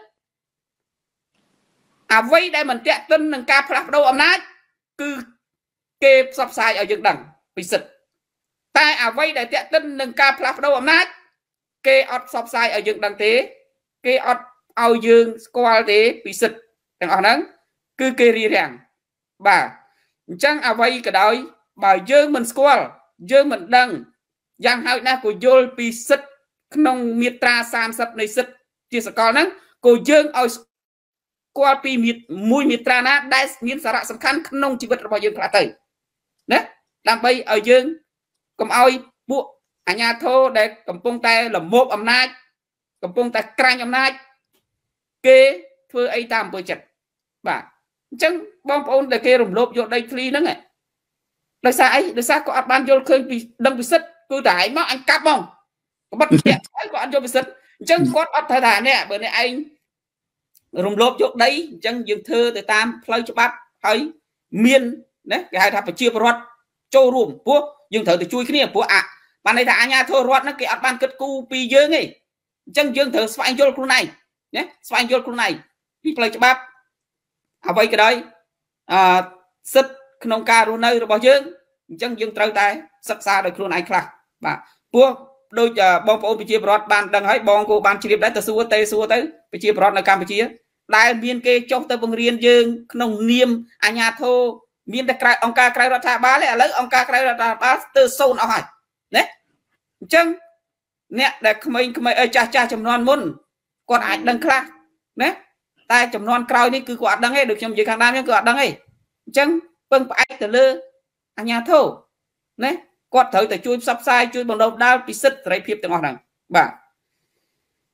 อาไว้ได้เหมือนเตะต้นหนึ่งการพลัดโดอำนาจคือเก็บซับไซเอาอย่างดังปิดแต่อาไว้ได้เตะต้นหนึ่งการพลัดโดอำนาจเก็บอดซับไซเอาอย่างดังเตะเก็บอดเอาอย่างสกอลเตะปิดอย่างอันนั้นคือเกลีแรงบ่าจังอาไว้ก็ได้บ่าเยอะมันสกอลเยอะมันดังยังหายหน้ากูโยนปิดขนมมีตราสามสับในสิทธิ์ที่สกอลนั้นกูยื่นเอากว่าปีมีมุ้ยมีตรานะได้มีสาระสำคัญขนมชีวิตเราพอยื่นพระเตยนะลำไปเอายื่นก็เอาบุอัญญาโทได้กำปงแต่หล่มโมบอำนาจกำปงแต่กลางอำนาจเกเพื่อไอ้ตามเปิดจัดบ่าจังบองปอนแต่เกรมลบโยนได้ฟรีนั่นไงโดยสายโดยสายก็อัดบานโยนเคยปีดังปีสิทธิ์กูได้มาอันกับมองบัดเนี่ยไอ้ก่อนโยมไปสิจังกอดอัดถ่ายเนี่ยเบอร์ในไอ้รวมลบยกได้จังยืมเธอแต่ตามพลอยฉบับเฮ้ยเมียนเนี่ยแกให้ทำไปเชียร์รถโจรวมพวกยืมเธอแต่ช่วยขึ้นเนี่ยพวกอ่ะบ้านในทางญาโทรรถนั่นแกอัดบ้านกึศกูปีเยอะไงจังยืมเธอสวายโยนครูไหนเนี่ยสวายโยนครูไหนพี่พลอยฉบับเอาไว้ก็ได้อ่าสิทธิ์ขนมการูนในระบบยืมจังยืมเธอแต่ศึกษาโดยครูไหนครับบ่าพวกโดยจะบองปอนไปเชียร์รถบ้านดังให้บองกูบ้านชีริบได้แต่สู้เตะสู้เตะไปเชียร์รถในการไปเชียร์ได้เมียนเกย์จงเตะบังเรียนยืงขนมเนียมอัญญาโทเมียนแต่กลายองค์การกลายรัฐบาลเลยแล้วองค์การกลายรัฐบาลเตอร์โซนเอาให้เนี่ยจังเนี่ยแต่ขมายขมายเออจ่าจ่าจำนวนมุนกอดอัดดังคลาเนี่ยแต่จำนวนกลายนี่คือกอดดังให้được trong gì khang namยังกอดดังให้จังเพิ่งไปแต่เลืออัญญาโทเนี่ยกอดเถอะแต่ช่วยซับไซช่วยบังดาวดาวพิเศษไรเพียบต่างๆนั่นบ่า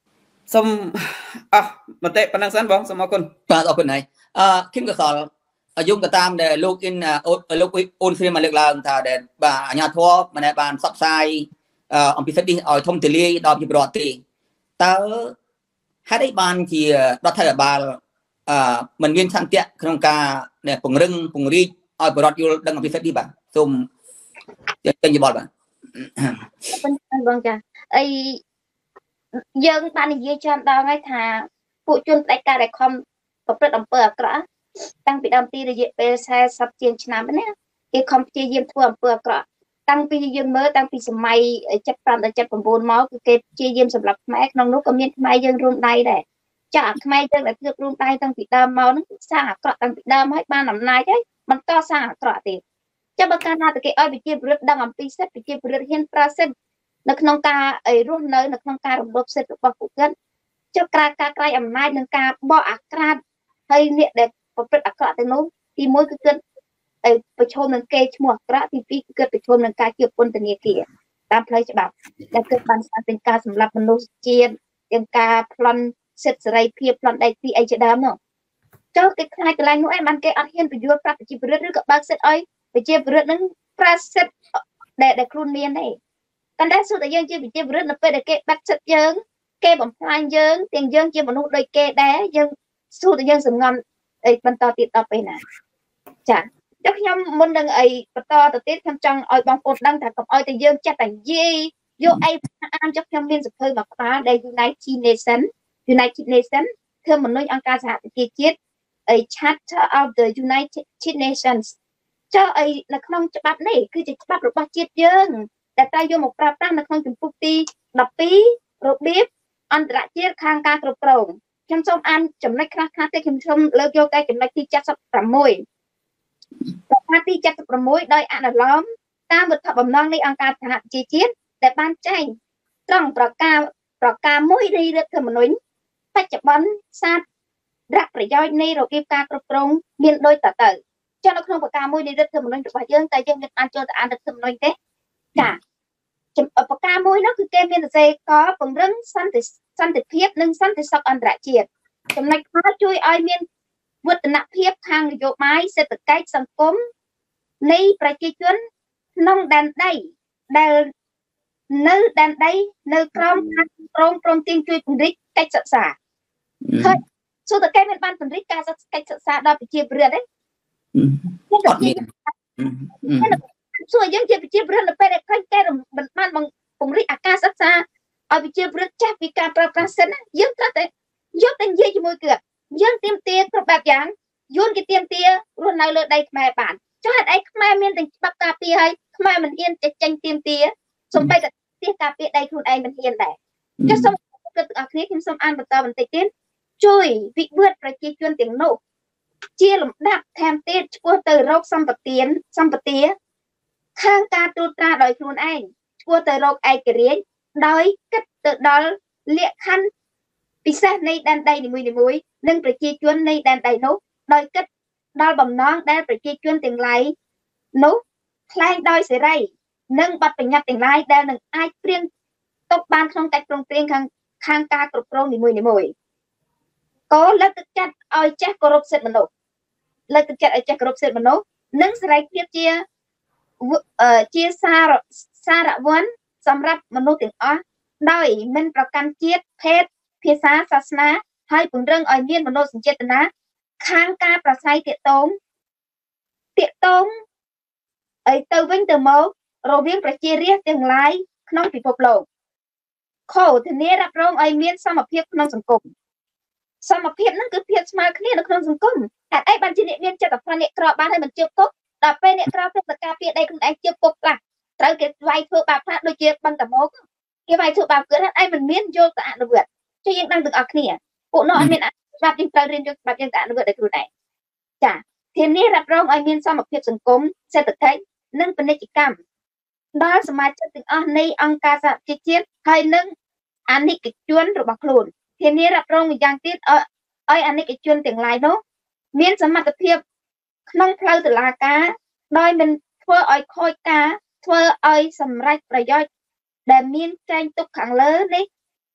xong à mà tệ phần năng sẵn bóng xong mọi con
và ở phần này à kim cơ sở ở dùng cái tam để lúc in lúc ôn phim mà lực là thà để bà nhà thua mà này bàn sắp sai ông bị phết đi ở thông tiền ly đòi bị bọt thì ta hai đấy bàn thì đòi thay bà à mình viên sang tiện trong ca để phùng rừng phùng ri ở bọt vô đang bị phết đi bà xùm tên gì bọt bà
vâng cha ấy dân ban gì cho đào ngay thà phụ chuyên đại ca đại com có rất đồng bờ cả tăng bị đam ti để dễ về xe sắp chiến năm đấy cái không chia diêm thua bờ cả tăng pi diêm mới tăng pi sầm mày chấp tam để chấp bằng bốn máu cái chia diêm sầm lập mẹ nông nút có miên mày dân rung đây để chả mày dân lại được rung đây tăng bị đam máu nó xa cả tăng bị đam hết ba năm nay đấy mình to xa cả tiền cho bậc ca na từ cái ơi bị chia bớt đang làm pi set bị chia bớt hiên prasen nó không ca ấy rung nơi nó không ca đồng bốc set bậc phụ cận cho ca ca ca âm nay nâng ca bỏ ác ca hay niệm để có rất ác cả tiếng nói thì mỗi cái cơn ấyไปชมนังเกชมัวกระที่พี่เกิดไปชมนังกาเกี่ยวปนตัวนี้กี่ตามเพลย์ฉบับและเกิดบางสารเป็นการสำหรับมนุษย์เจียนยังการพลันเสร็จไรเพียบพลันใดที่ไอจะดำเนาะเจ้าcái khai cái nàyนู้นไอ้มันเกอัดเห็นไปยั่วปรับไปจีบเรื่องกับบางเสร็จไอ้ไปจีบเรื่องนั้นปราเสร็จเด็กเด็กครูเมียนได้กันได้สุดแต่ยังจีบไปจีบเรื่องนั้นไปเด็กเกบัดเสร็จยังเกบ่มพลายยังเตียงยังจีบมนุษย์โดยเกได้ยังสุดแต่ยังสงงไอ้บรรทอติดต่อไปนะจ้ะchắc nhom muốn đăng ấy to từ tiết tham trong oi bóng cột đăng thằng cầm oi từ dương chắc thành gì vô ai ăn chắc nhom liên tục hơi mặc phá đây United Nation United Nation thưa một nơi ăn ca giả kia chết ấy Charter of the United Nations cho ấy là không cho bắp này cứ chỉ bắp được ba chết dươngแต่tay vô một bắp đang là không chụp phục ti đập pí rồi biết ăn đã chết khang ca cột trồng chăm xong ăn chấm lấy khang khang tới chăm xong lơ vô cái chấm lấy ti chắc sắp tầm môiปาร์ตี้จัดประมวยโดยอันล้อมตามบทบาทน้องในองค์การทหารจีจีแต่บ้านใจต้องประกาศประกาศมวยดีเรื่องธรรมนุนปัจจุบันศาสตร์รักประโยชน์ในโลกีการกระปรงเมียนโดยต่อเติมเจ้าหน้าที่ประกาศมวยดีเรื่องธรรมนุนจะไปยังแต่ยังเป็นอันโจทย์อันเรื่องธรรมนุนเด้จ้ะประกาศมวยนั่นคือเกมเมียนเซก็เป็นเรื่องสันติสันติเพียบหนึ่งสันติสักอันตรายเจียดจำนวนข้าช่วยไอเมียนวัฒนเพียบทางนโยบายเศรษฐกิจสังคมในประชาชนน้องดันได้ได้เนื้อดันได้เนื้อกรองกรองกรองตีนช่วยผลิตการศึกษาเฮ้ยส่วนแต่แกเป็นบ้านผลิตการศึกษาได้ไปเจียบเรือได้ส่วนยังเจียบเจียบเรือเราไปได้ค่อยแก้บ้านบ้านบางผลิตอาการศึกษาเอาไปเจียบเรือจับวิการประกันเส้นยังก็แต่ยังเป็นยี่จมูกเกือบยังเตรียมเตี้ยกับแบบอย่างยุ่นกี่เตรียมเตี้ยรุ่นไหนเลยได้แม่บ้านcho hạt ấy mai miên tình bắt cà phê hay mai mình hiên chạy tranh tiêm tía xong bay cả tia cà phê đây luôn anh mình hiên đấy cho xong cái tự ác thêm xong ăn bật tao mình tây tiến chui vị vượt rồi chia chuyên tiếng nổ chia làm đạp thèm tết qua từ rốc xong bật tiến xong bật tía khang ca tu tra đòi luôn anh qua từ rốc ai kể riêng đói cất tự đó liệt khăn vì sao này đan đây thì mùi thì mùi nâng phải chia chuyên này đan đầy nốt đói cất đôi bầm non đang phải chia chuyên tiền lại nốt khai đôi sẽ đây nâng bật phải nhập tiền lại đang nâng ai riêng tốc ban không cách trong riêng khang khang ca cột rong thì mùi thì mùi có lớp thực chất oi chắc corruption mình nổ lớp thực chất oi chắc corruption mình nổ nâng sẽ đây chia chia chia xa xa đã vốn sắmรับmình nô tiền ó đôi mìnhประกันជាតិ เพศ ភាសា សាសនា ហើយពង្រឹងឲ្យមានមនោសញ្ចេតនាខាងការប្រស័យទាក់ទងទាក់ទងអីទៅវិញទៅមករវាងប្រជារាស្ត្រទាំងឡាយក្នុងពិភពលោកខុសធានារ៉ាប់រងឲ្យមានសមភាពក្នុងសង្គមសមភាពហ្នឹងគឺភាពស្មើគ្នានៅក្នុងសង្គមហេតុអីបានជាអ្នកមានចិត្តប្រអ្នកក្របានឲ្យមិនជឿគុកដល់ពេលអ្នកក្រទៅការពារដីខ្លួនឯងជឿគុកខ្លះត្រូវគេវាយធ្វើបាបខ្លះដូចជាបឹងតមកគេវាយធ្វើបាបគាត់ហេតុអីមិនមានយកទៅអនុវត្តជួយយើងដឹងទាំងអស់គ្នាពួកនោះអត់មានច្បាប់យើងត្រូវរៀនយកច្បាប់យើងទៅអនុវត្តឲ្យខ្លួនឯងចាធានារ៉ាប់រងឲ្យមានសមភាពសង្គមសេដ្ឋកិច្ចនិងពាណិជ្ជកម្មដល់សមាជិកទាំងអស់នៃអង្គការសហជីវជាតិហើយនិងអានិកជនរបស់ខ្លួនធានារ៉ាប់រងម្យ៉ាងទៀតឲ្យអានិកជនទាំងឡាយនោះមានសមត្ថភាពក្នុងផ្លូវតុលាការដោយមិនធ្វើឲ្យខូចការធ្វើឲ្យសម្រេចប្រយោជន៍ដែលមានចែងទុកខាងលើនេះ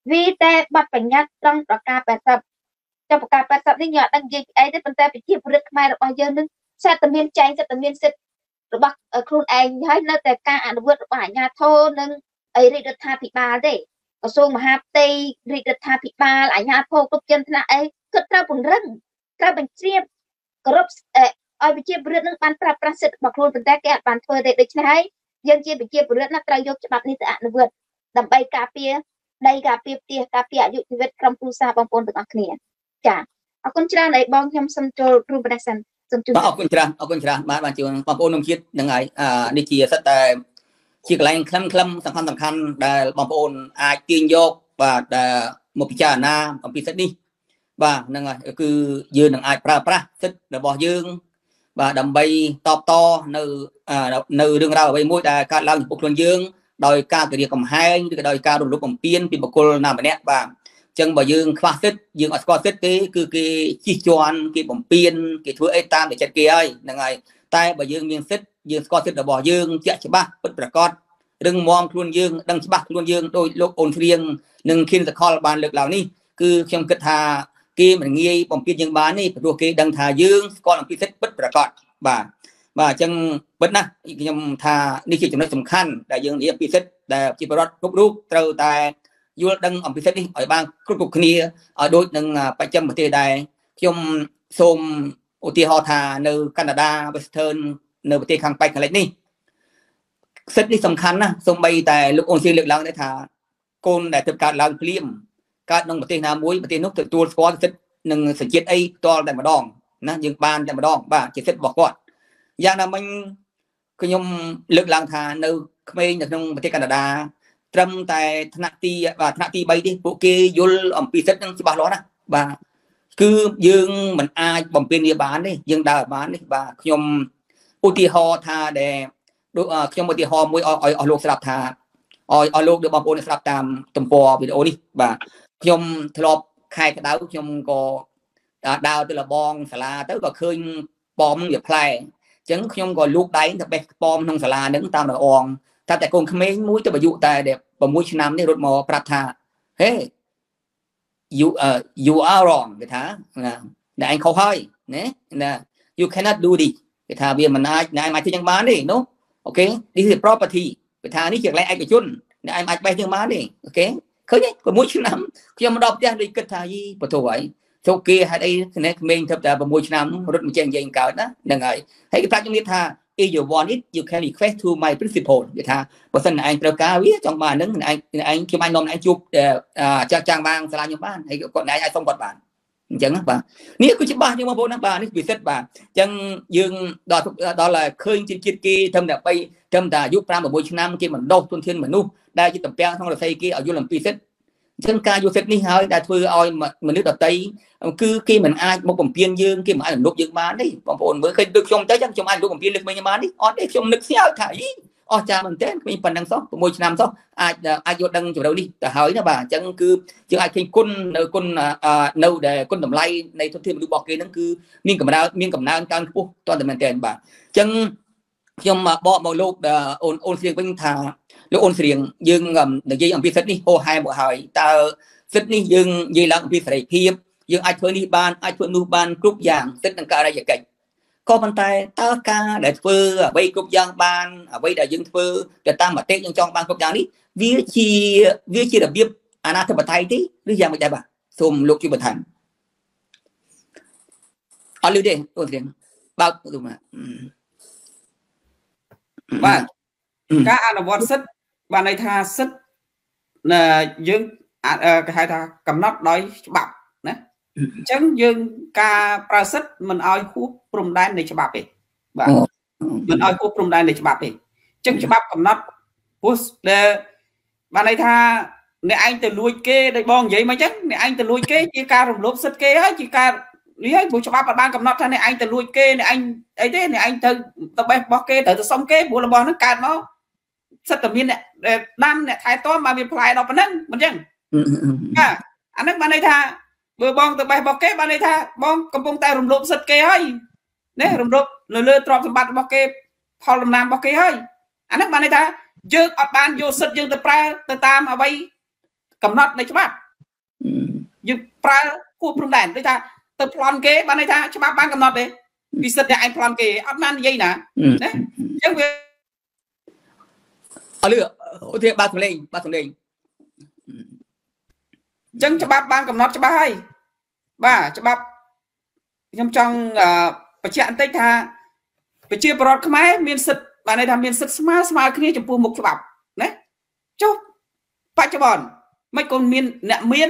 vìแต่บัตรปัญญาต้องประกาศแปดสิบจะประกาศแปดสิบนี่เนี่ยตั้งยิงไอ้ที่เป็นแต่ไปเทียบเรื่องไม่ระบายเยอะนึงsẽ tự nhiên chạy sẽ tự nhiên sẽ rồi bắt ở khuôn anh hay là tại cả anh vượt bài nhà thô nên ấy đi được tha bị ba đấy có số mà hai tây đi được tha bị ba lại nhà thô có chân là ấy cứ ra bùn răng ra bằng chiêm có rốt ai bị chiêm bữaนึง ban pra pra sự bạc khuônเป็นแต่แกban thôi để được này dân chiêm bị chiêm bữa nó trai vô cho bạn đi tự anh vượt đầm bay cà phê đây cà phê tia cà phê dụ như vết cầm phu sa bong pon được anh kia chả ở con trai này bong thêm sân trâu ru bờ sân
បាទអរគុណច្រើនអរគុណច្រើនបាទបាទជូនបងប្អូនក្នុងជាតិហ្នឹងហើយអានេះជាសិតតែជាកន្លែងខ្លឹមខ្លឹមសំខាន់សំខាន់ដែលបងប្អូនអាចទាញយកបាទដែលមកពិចារណាអំពីសិទ្ធិនេះបាទហ្នឹងហើយគឺយើងនឹងអាចប្រើប្រាស់សិទ្ធិរបស់យើងបាទដើម្បីតបតនៅនៅរឿងរ៉ាវអ្វីមួយដែលកើតឡើងចំពោះខ្លួនយើងដោយការគិតកំហែងឬក៏ដោយការរំលោភបំពានពីបុគ្គលណាម្នាក់បាទចឹងបើយើងខ្វះសិទ្ធយើងអត់ស្គាល់សិទ្ធទេគឺគេជិះជាន់គេបំពេញគេធ្វើអីតាមតែចិត្តគេហើយហ្នឹងហើយតែបើយើងមានសិទ្ធយើងស្គាល់សិទ្ធរបស់យើងជាក់ច្បាស់ពិតប្រាកដរឹងមាំខ្លួនយើងដឹងច្បាស់ខ្លួនយើងដោយលោកអូនស្រៀងនិងខៀនសកលបានលើកឡើងនេះគឺខ្ញុំគិតថាគេមិនងាយបំពេញយើងបាននេះព្រោះគេដឹងថាយើងស្គាល់អំពីសិទ្ធពិតប្រាកដបាទបាទអញ្ចឹងពិតណាស់ខ្ញុំថានេះជាចំណុចសំខាន់ដែលយើងនិយាយពីសិទ្ធដែលជាប្រវត្តិគ្រប់រូបត្រូវតែយល់ដឹងអំពីសិទ្ធិនេះឲ្យបានគ្រប់គ្រប់គ្នាឲ្យដូចនឹងបច្ចឹមប្រទេសដែរខ្ញុំសូមឧទាហរណ៍ថានៅកាណាដា Western នៅប្រទេសខាងប៉ែកខាងលិចនេះសិទ្ធិនេះសំខាន់ណាស់សូម្បីតែលោកអូនសៀងលើកឡើងដែរថាកូនដែលទើបកើតឡើងភ្លាមកើតក្នុងប្រទេសណាមួយប្រទេសនោះទទួលស្គាល់សិទ្ធិនិងសញ្ជាតិអីផ្ទាល់តែម្ដងណាយើងបានតែម្ដងបាទជាសិទ្ធិរបស់គាត់យ៉ាងណាមិញខ្ញុំលើកឡើងថានៅក្មេងនៅក្នុងប្រទេសកាណាដាត្រឹមតែថ្នាក់ទីបាទថ្នាក់ទី3នេះពួកគេយល់អំពីសិទ្ធិនឹងច្បាស់លាស់ណាបាទគឺយើងមិនអាចបំពេញវាបានទេយើងដើរបានទេបាទខ្ញុំឧទាហរណ៍ថាដែលខ្ញុំឧទាហរណ៍មួយឲ្យឲ្យលោកស្ដាប់ថាឲ្យឲ្យលោកបងប្អូនស្ដាប់តាមទំព័រវីដេអូនេះបាទខ្ញុំធ្លាប់ខែក្តៅខ្ញុំក៏ដើរទៅលបងសាលាទៅក៏ឃើញប៉មវាផ្លែអញ្ចឹងខ្ញុំក៏លូកដៃទៅបេះប៉មក្នុងសាលាហ្នឹងតាមរអងតែតែកូនក្មេងមួយទៅអាយុតែ6ឆ្នាំនេះរត់មកប្រាប់ថា Hey you uh, you are wrong គេថាតែឯងខុសហើយណាណា you cannot do this គេថាវាមិនអាចណែអាចធ្វើយ៉ាងបានទេនោះអូខេ this is property គេថានេះជាកន្លែងឯកជនណែឯងអាចបេះយ៉ាងបានទេអូខេឃើញ6ឆ្នាំខ្ញុំមកដល់ផ្ទះដូចគិតថាយីបទោហើយចូលគេហេតុអីគ្នាក្មេងទៅតែ6ឆ្នាំរត់មកចេះនិយាយកើតណាហ្នឹងហើយហើយគេប្រាប់ខ្ញុំទៀតថាif you want it you can request to my principal គេថាបើសិនឯងត្រូវការវាចង់បានហ្នឹងឯងឯងខ្ញុំអាចនាំឯងជួបចាស់ចាំងបានសាលាខ្ញុំបានហើយគាត់ឯងអាចសុំគាត់បានអញ្ចឹងបាទនេះគឺច្បាស់ជាងបងប្អូនណាបាទនេះពិសិដ្ឋបាទអញ្ចឹងយើងដល់ដល់ឃើញជាតិជាតិគេត្រឹមតែ3ត្រឹមតែអាយុ5 6ឆ្នាំគេបណ្ដុះទុនធានមនុស្សដែលជាតំពាំងក្នុងរស័យគេឲ្យយល់អំពីសិទ្ធិអញ្ចឹងការយល់សិទ្ធិនេះហើយដែលធ្វើឲ្យមនុស្សដទៃគឺគេមិនអាចមកបំពេញយើងគេមិនអាចរំលោភយើងបានទេបងប្អូនមើលឃើញដូចខ្ញុំទៅចឹងខ្ញុំអាចរំលោភបំពេញលើក្មេងបាននេះអត់ទេខ្ញុំនឹកស្ញើថាអីអស់ចាមែនតើក្មេងប៉ុណ្ណឹងសោះ6ឆ្នាំសោះអាចអាចយល់ដឹងជម្រៅនេះទៅហើយណាបាទអញ្ចឹងគឺយើងអាចឃើញគុណនៅគុណនៅដែលគុណតម្លៃនៃទុនធានមនុស្សរបស់គេហ្នឹងគឺមានកំណើនមានកំណើនកើនខ្ពស់តតែមែនតើបាទអញ្ចឹងខ្ញុំបកមកលោកអូនអូនស្រៀងវិញថាលោកអូនស្រៀងយើងនិយាយអំពីសិទ្ធិនេះហោហែមកហើយតើសិទ្ធិនេះយើងនិយាយឡើងអំពីសេរីភាពយើងអាចធ្វើនេះបានអាចធ្វើនោះបានគ្រប់យ៉ាងសិទ្ធិនឹងការរាជកិច្ចក៏ប៉ុន្តែតើការដែលធ្វើអ្វីគ្រប់យ៉ាងបានអ្វីដែលយើងធ្វើទៅតាមមតិយើងចង់បានគ្រប់យ៉ាងនេះវាជាវាជារបៀបអាណាធិបតេយ្យទេឬយ៉ាងម៉េចដែរបាទសូមលោកជួយបន្ថែមអត់លឺទេអូនស្រៀងបើកទូមក
បាទការអនុវត្តសិទ្ធិបានន័យថាសិទ្ធិយើងគេហៅថាកំណត់ដោយច្បាប់ណាអញ្ចឹងយើងការប្រើសិទ្ធិមិនឲ្យហួសព្រំដែននៃច្បាប់ទេបាទមិនឲ្យហួសព្រំដែននៃច្បាប់ទេអញ្ចឹងច្បាប់កំណត់ហួសដែលបានន័យថាអ្នកឯងទៅលួចគេដោយបងនិយាយមកអញ្ចឹងអ្នកឯងទៅលួចគេជាការរំលោភសិទ្ធិគេហើយជាការនេះហើយព្រោះច្បាប់បានកំណត់ថាអ្នកឯងទៅលួចគេអ្នកឯងអីទេអ្នកឯងទៅទៅបេះរបស់គេត្រូវទៅសុំគេព្រោះរបស់ហ្នឹងកើតមកសិទ្ធិតែមានអ្នកដាំអ្នកថែទាំមកវាផ្លែដល់ប៉ុណ្ណឹងមិនអញ្ចឹងអាហ្នឹងបានន័យថាបើបងទៅបេះរបស់គេបានន័យថាបងកំពុងតែរំលោភសិទ្ធិគេហើយណារំលោភលើលើទ្រព្យសម្បត្តិរបស់គេផលដំណាំរបស់គេហើយអាហ្នឹងបានន័យថាយើងអត់បានយកសិទ្ធិយើងទៅប្រើទៅតាមអ្វី cầm nót đây cho bác nhưng pra khu trung đàn tôi ta tập plan kế ban đây ta cho bác ban cầm nót đấy vì sự đại plan kế ăn man dây nè đấy chẳng về
ở lửa ô thế ba thằng lên ba thằng lên
chẳng cho bác ban cầm nót cho bác hay ba cho bác trong trong bạch trạng tây tha bạch chia bọt cái máy miền sực bạn này làm miền sực smart smart kia trong phù mục cho bác đấy chúc bạch cho bọn mấy con miền nẹt miền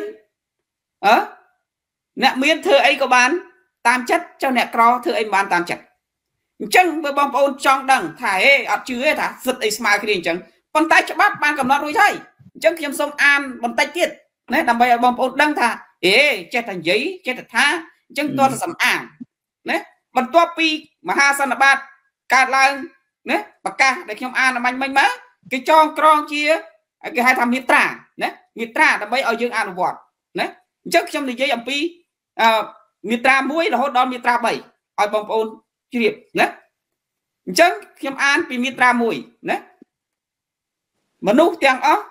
ờ nẹt miền thưa ấy có bán tam chất cho nẹt cro thưa ấy bán tam chất chẳng với bom ôn trong đằng thải ở chữ ấy thả giật ấy smart kia chẳng con tay cho bác ban cầm nó đôi thay chẳng khi xong an bằng tay tiết đấy làm bây bom ôn đằng thả ế che thành giấy che thành tha chẳng to là sầm ảng đấy bằng to pi mà ha san là ba cả lang đấy bạc ca để khi an là manh manh má cái cho cro chia cái hai thằng miệt trà đấy miệt trà là bây ở dương an vọt đấy chắc trong thì giấy âm pi miệt trà muối là hốt đo miệt trà bảy ở bom ôn chi điệp đấy chắc khi an pi miệt trà muối đấy mà nút tiếng ó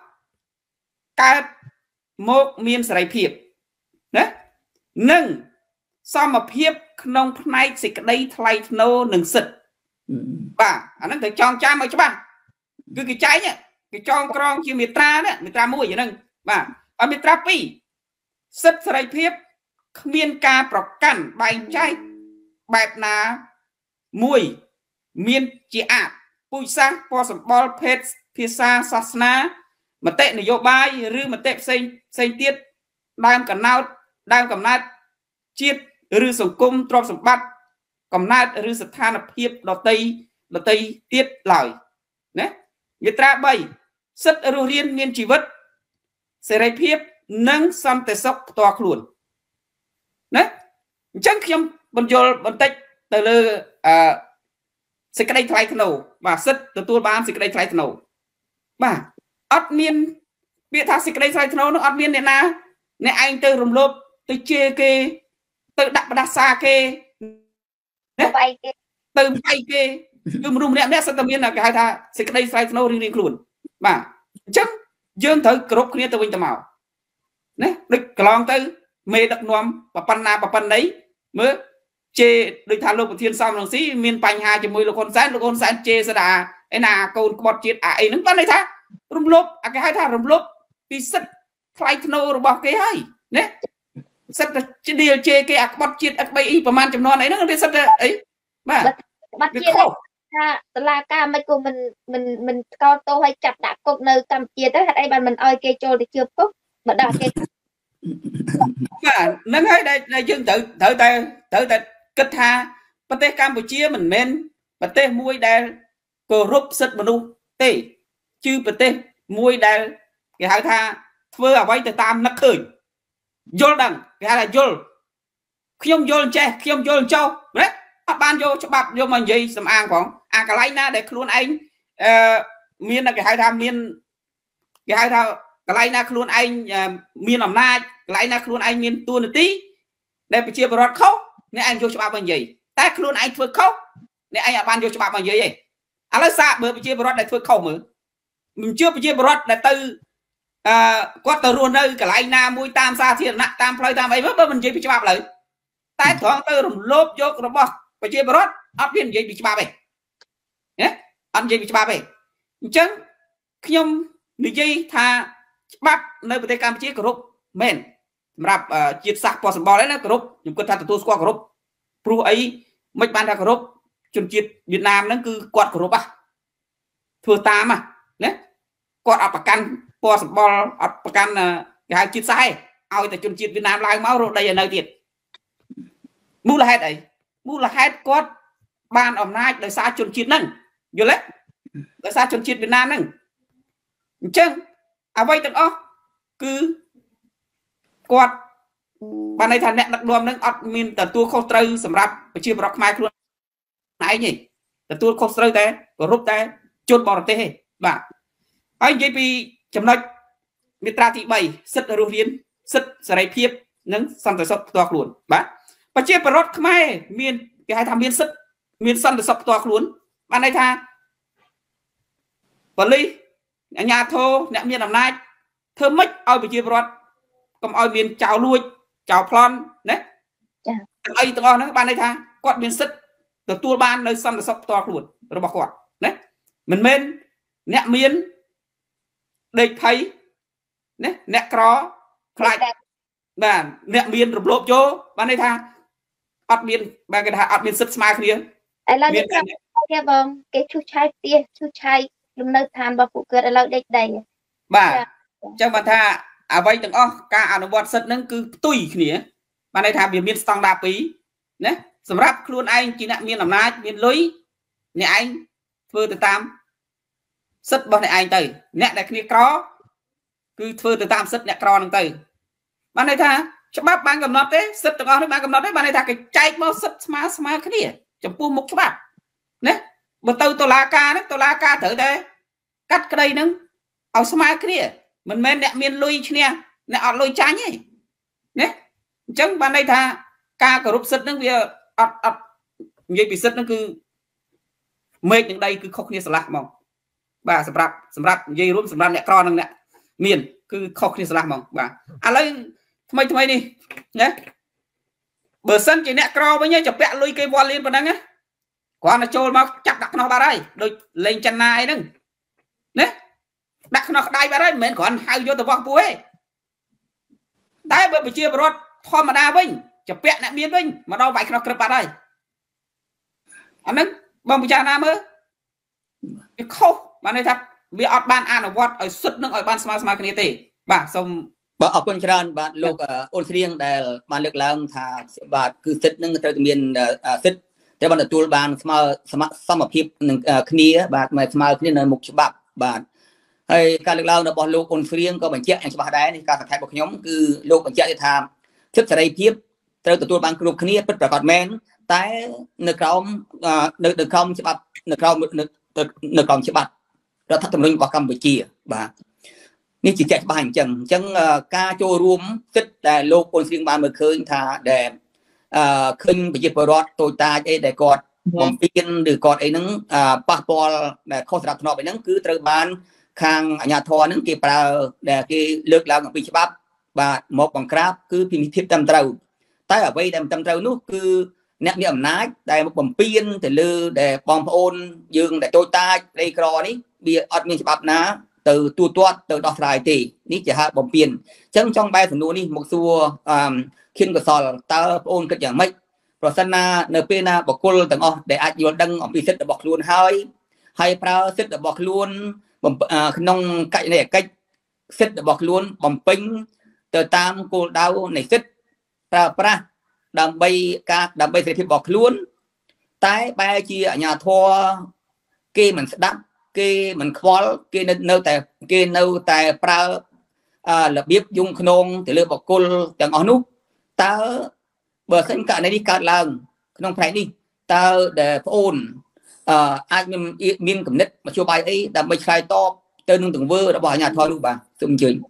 cả một miền sài phiệp đấy nâng sao mà phiệp nông này xịt đây thay nô nâng xịt bà anh nó thấy tròn cha mới cho bà cứ cái trái nhá cái tròn con chỉ miệt tra đấy miệt tra mũi vậy nâng bà ở miệt tra pi xịt sài phiệp miền ca bọc cằn bài trái bài na mũi miền chỉ ạt bùi sang po sầm bol pet phía xa sát na mà tệ này vô bài rư mà tệ xanh xanh tiết đang cầm nào đang cầm nát chiết rư sòng cung trọc sòng bắt cầm nát rư sật than lập hiệp đỏ tây đỏ tây tiết lời nè người ta bay sất rư riêng miên chỉ vật sẽ rai hiệp nâng xăm tệ sóc toa luôn nè chẳng khi bọn vô bọn tách từ lơ sẽ cái đây thay thân đầu và sất từ tua ban sẽ cái đây thay thân đầu bà ớt miên biết thà xịt đây sai nó nó ớt miên này na nè anh từ rùm lốp từ chê kê từ đặt đặt xa kê từ bay kê từ rùm nè nè sao tầm miên là cái hai thà xịt đây sai nó riêng riêng luôn mà chắc dương thử cướp kia từ bên tầm màu nè được còn từ mê đặc nom và pan na và pan đấy mới chê được thà lục thiên xong rồi xí miên panh hai cho mười là con sáng là con sáng chê sẽ đà ấy là con bọt chết à ấy nó pan này thà rùm lốp à cái hai thằng rùm lốp đi sắt khai nô bỏ cái hay nè sắt trên điều chê cái ạc bọt chết ạc bayประมาณ จำนวน ấy nó đi sắt ấy mà
bắt chết là ca mấy cô mình mình mình con tôi hay chặt đạp cột nơi cầm chia tới đây bạn mình oi cây trôi thì chưa cốt mà đạp cây
mà nó thấy đây đây dương tự tự ta tự ta kết tha bát tê Campuchia mình men bát tê muối đây cờ rúp sắt mà nu tê chứ bát tê muối đây cái hai tha vừa ở vay từ tam nắc khởi vô đằng cái hai là vô khi ông vô che khi ông vô châu đấy ban vô cho bạc vô mình gì sầm an khoảng à cái lấy na để luôn anh miên là cái hai tham miên cái hai tham cái lấy na luôn anh miên làm na lấy na luôn anh miên tuôn tí để bị chia bọt khóc nên anh vô cho bạc mình gì ta luôn anh vừa khóc nên anh ban vô cho bạc mình gì vậy à lấy xa bữa bị chia bọt để vừa khóc mới mình chưa bị chia bọt để từ có từ luôn nơi cái lấy na mũi tam xa thì nặng tam phơi tam ấy bớt mình chỉ bị cho bạc lại tai thoáng từ lốp vô nó bọt và chia bọt áp viên gì bị cho bạc này nhé ăn gì bị cho bạc này chứ khi nhom người gì tha bạc nơi bờ tây Campuchia group men gặp chiết sạc possible đấy là group những con thằng tôi qua group pro ấy mấy bạn là group chuẩn chiết Việt Nam nó cứ quạt group à thừa tam mà nhé quạt áp căn possible áp căn cái hai chiết sai ao tại chuẩn chiết Việt Nam lại máu rồi đây là nơi thiệt mua là hết đấy mua là hết quạt ban ở nay đời xa chuẩn chiết nâng vô lấy đời xa chuẩn chiết Việt Nam nâng chứ à vậy từng ó cứ quạt ban này thằng nè đặt đuông nâng ọt min từ tua khâu trâu sầm rạp chia bọc mai luôn này nhỉ từ tua khâu trâu thế của rút thế chốt bò thế và anh gi pi chấm nói mitra thị bảy sứt rùa riêng sứt sài phiệp nâng săn từ sập toạc luôn bá và chia bọt mai miền cái hai thằng miền sứt miền săn từ sập toạc luôn ban này tha và ly nhà thô nè miền làm nai thơ mách ao bị chia bọt cầm ao miền chào lui chào plon đấy ai tao ngon nó ban đây tha quạt miền sứt từ tua ban nơi xăm là sọc to luôn rồi bọc quạt đấy mình men nẹt miền đây thấy đấy nẹt cỏ lại và nẹt miền rồi lốp chỗ ban đây tha ọt miền ba cái thà ọt miền sứt smile kia
ai là những cái vâng cái chú trai tia chú trai lúc nơi than bao phụ cơ là lâu đây đây
bà trong bàn tha à vậy từng o ca à nó bọt sứt nâng cứ tùy khía ban đây tha miền miền stong đa pí đấyสำหรับខ្លួនឯងជាអ្នកមានអំណាចមានលុយអ្នកឯងធ្វើទៅតាមសិទ្ធិរបស់អ្នកឯងទៅអ្នកដែលគ្នាក្រគឺធ្វើទៅតាមសិទ្ធិអ្នកក្រហ្នឹងទៅបានន័យថាច្បាប់បានកំណត់ទេសិទ្ធិទាំងអស់នេះបានកំណត់ទេបានន័យថាគេចែកមកសិទ្ធិស្មើស្មើគ្នាចំពោះមុខច្បាប់ណាបើទៅតុលាការហ្នឹងតុលាការត្រូវតែកាត់ក្តីហ្នឹងឲ្យស្មើគ្នាមិនមែនអ្នកមានលុយឈ្នះអ្នកអត់លុយចាញ់ទេណាអញ្ចឹងបានន័យថាការគោរពសិទ្ធិហ្នឹងវាអត់អត់និយាយពីសិទ្ធិហ្នឹងគឺមេឃនឹងដីគឺខុសគ្នាស្រឡះហ្មងបាទសម្រាប់សម្រាប់និយាយរួមសម្រាប់អ្នកក្រនិងអ្នកមានគឺខុសគ្នាស្រឡះហ្មងបាទឥឡូវថ្មីថ្មីនេះណាបើសិនជាអ្នកក្រវិញចាប់ពាក់លុយគេវល់លៀនប៉ុណ្ណឹងណាគ្រាន់តែចូលមកចាប់ដាក់ខ្នោះបាត់ហើយដូចលេងចិនណាអីហ្នឹងណាដាក់ខ្នោះក្តាយបាត់ហើយមិនមែនគ្រាន់ហៅយកទៅបោះពួយទេតែបើប្រជាពលរដ្ឋធម្មតាវិញចាប់ពាក់អ្នកមានវិញមកដល់វាយខ្នោះក្រឹបបាត់ហើយអាហ្នឹងបងពិចារណាមើលវាខុសបានន័យថាវាអត់បានអនុវត្តឲ្យសិទ្ធិនឹងឲ្យបានស្មើស្មើគ្នាទេបាទសូម
បាទអរគុណច្រើនបាទលោកអូនស្រៀងដែលបានលើកឡើងថាបាទគឺសិទ្ធិនឹងត្រូវតែមានសិទ្ធិតែបានទទួលបានស្មើសមភាពនឹងគ្នាបាទមកស្មើគ្នានៅមុខច្បាប់បាទហើយការលើកឡើងរបស់លោកអូនស្រៀងក៏បញ្ជាក់យ៉ាងច្បាស់ដែរនេះការសង្ខេបរបស់ខ្ញុំគឺលោកបញ្ជាក់ថាសិទ្ធិសេរីភាពត្រូវទទួលបានគ្រប់គ្នាពិតប្រាកដមែនតែនៅក្រោមនៅនៅក្រោមច្បាប់នៅក្រោមនៅក្រោមច្បាប់រដ្ឋធម្មនុញ្ញរបស់កម្ពុជាបាទនេះជាជាក់ច្បាស់អញ្ចឹងអញ្ចឹងការចូលរួមសិទ្ធិដែលលោកអូនស្រៀងបានមើលឃើញថាដែលអឺឃើញប្រជាពលរដ្ឋតូចតាចអីដែលគាត់បំពេញឬគាត់អីហ្នឹងប៉ះពាល់ដែលខុសស្រាប់ធ្នាប់អីហ្នឹងគឺត្រូវបានខាងអាជ្ញាធរហ្នឹងគេប្រើដែលគេលើកឡើងអំពីច្បាប់បាទមកបង្ក្រាបគឺពីភាពត្រឹមត្រូវតែអ្វីដែលមិនត្រឹមត្រូវនោះគឺអ្នកមានអំណាចដែលមកបំពេញទៅលើដែលបងប្អូនយើងដែលតូចតាចក្រីក្រនេះវាអត់មានច្បាប់ណាទៅទូទាត់ទៅដោះស្រាយទេនេះជាហេតុបំពេញអញ្ចឹងចង់បែរសំណួរនេះមកសួរអឺខៀនកសលតើបងអូនគិតយ៉ាងម៉េចប្រសិនណានៅពេលណាបុគ្គលទាំងអស់ដែលអាចយល់ដឹងអំពីសិទ្ធិរបស់ខ្លួនហើយហើយប្រើសិទ្ធិរបស់ខ្លួនក្នុងកិច្ចនៃកិច្ចសិទ្ធិរបស់ខ្លួនបំពេញទៅតាមគោលដៅនៃសិទ្ធិប្រើប្រាស់ដើម្បីការដើម្បីសេរីភាពរបស់ខ្លួនតែបែរជាអាជ្ញាធរគេមិនស្ដាប់គេមិនខ្វល់គេនៅនៅតែគេនៅតែប្រើរបៀបយងខ្នងទៅលើបុគ្គលទាំងអស់នោះតើបើសិនករណីនេះកើតឡើងក្នុងផ្នែកនេះតើដែលប្អូនអឺអាចមានមានគំនិតមធ្យោបាយអីដើម្បីឆ្លើយតបទៅនឹងទង្វើរបស់អាជ្ញាធរនោះបាទសូមអញ្ជើញ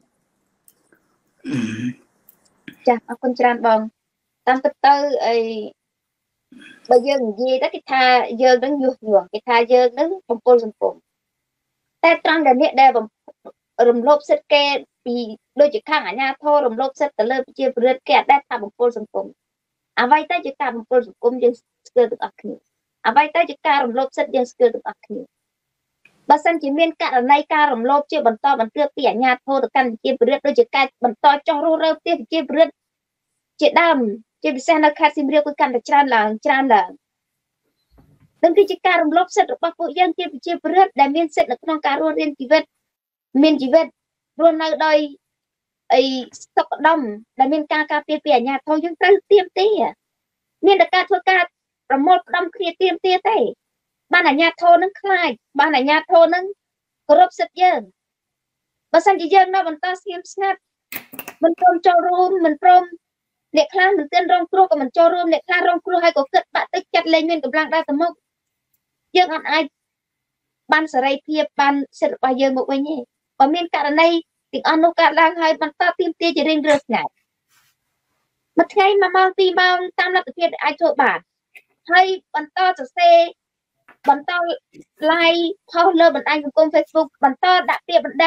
ចាអរគុណច្រើនបងតាមពិតទៅអីបើយើងនិយាយទៅគេថាយើងនឹងញុះញង់គេថាយើងនឹងបំពុលសង្គមតែត្រង់ដែលអ្នកដែលរំលោភសិទ្ធិគេពីដូចជាខាងអាជ្ញាធររំលោភសិទ្ធិទៅលើប្រជាពលរដ្ឋគេអត់ដែលថាបំពុលសង្គមអ្វីទៅជាការបំពុលសង្គមយើងស្គាល់ទាំងអស់គ្នាអ្វីទៅជាការរំលោភសិទ្ធិយើងស្គាល់ទាំងអស់គ្នាបើសិនជាមានករណីការរំលោភជាបន្តបន្ទាប់ពីអាជ្ញាធរទៅកាន់ប្រជាពលរដ្ឋដូចជាការបន្តចោះរស់រើផ្ទះប្រជាពលរដ្ឋជាដើមជាពិសេសនៅខេត្តសៀមរាបគឺកាន់តែច្រើនឡើងច្រើនឡើងនឹងគឺជាការរំលោភសិទ្ធិរបស់ពួកយើងជាប្រជាពលរដ្ឋដែលមានសិទ្ធិនៅក្នុងការរស់រានជីវិតមានជីវិតរស់នៅដោយអីសុខដុមដែលមានការការពារពីអាជ្ញាធរយើងត្រូវទៀមទាមានតែការធ្វើការប្រមូលផ្ដុំគ្នាទៀមទាទេបានអាជ្ញាធរនឹងខ្លាចបានអាជ្ញាធរនឹងគោរពសិទ្ធិយើងបើសិនជាយើងនៅបន្តស្ងៀមស្ងាត់មិនព្រមចូលរួមមិនព្រមអ្នកខ្លះមិនទាន់រងគ្រោះក៏មិនចូលរួមអ្នកខ្លះរងគ្រោះហើយក៏គិតបាក់ទឹកចិត្តលែងមានកម្លាំងដើរទៅមុខយើងអត់អាចបានសេរីភាពបានសិទ្ធិរបស់យើងមកវិញទេបើមានករណីទាំងអស់នោះកើតឡើងហើយបន្តទៀមទាជារៀងរាល់ថ្ងៃមួយថ្ងៃមួយម៉ោងពីរម៉ោងតាមលទ្ធភាពដែលអាចធ្វើបានហើយបន្តសរសេរបន្ត live ផុសលើបណ្ដាញសង្គម Facebook បន្តដាក់ពាក្យបណ្ដឹង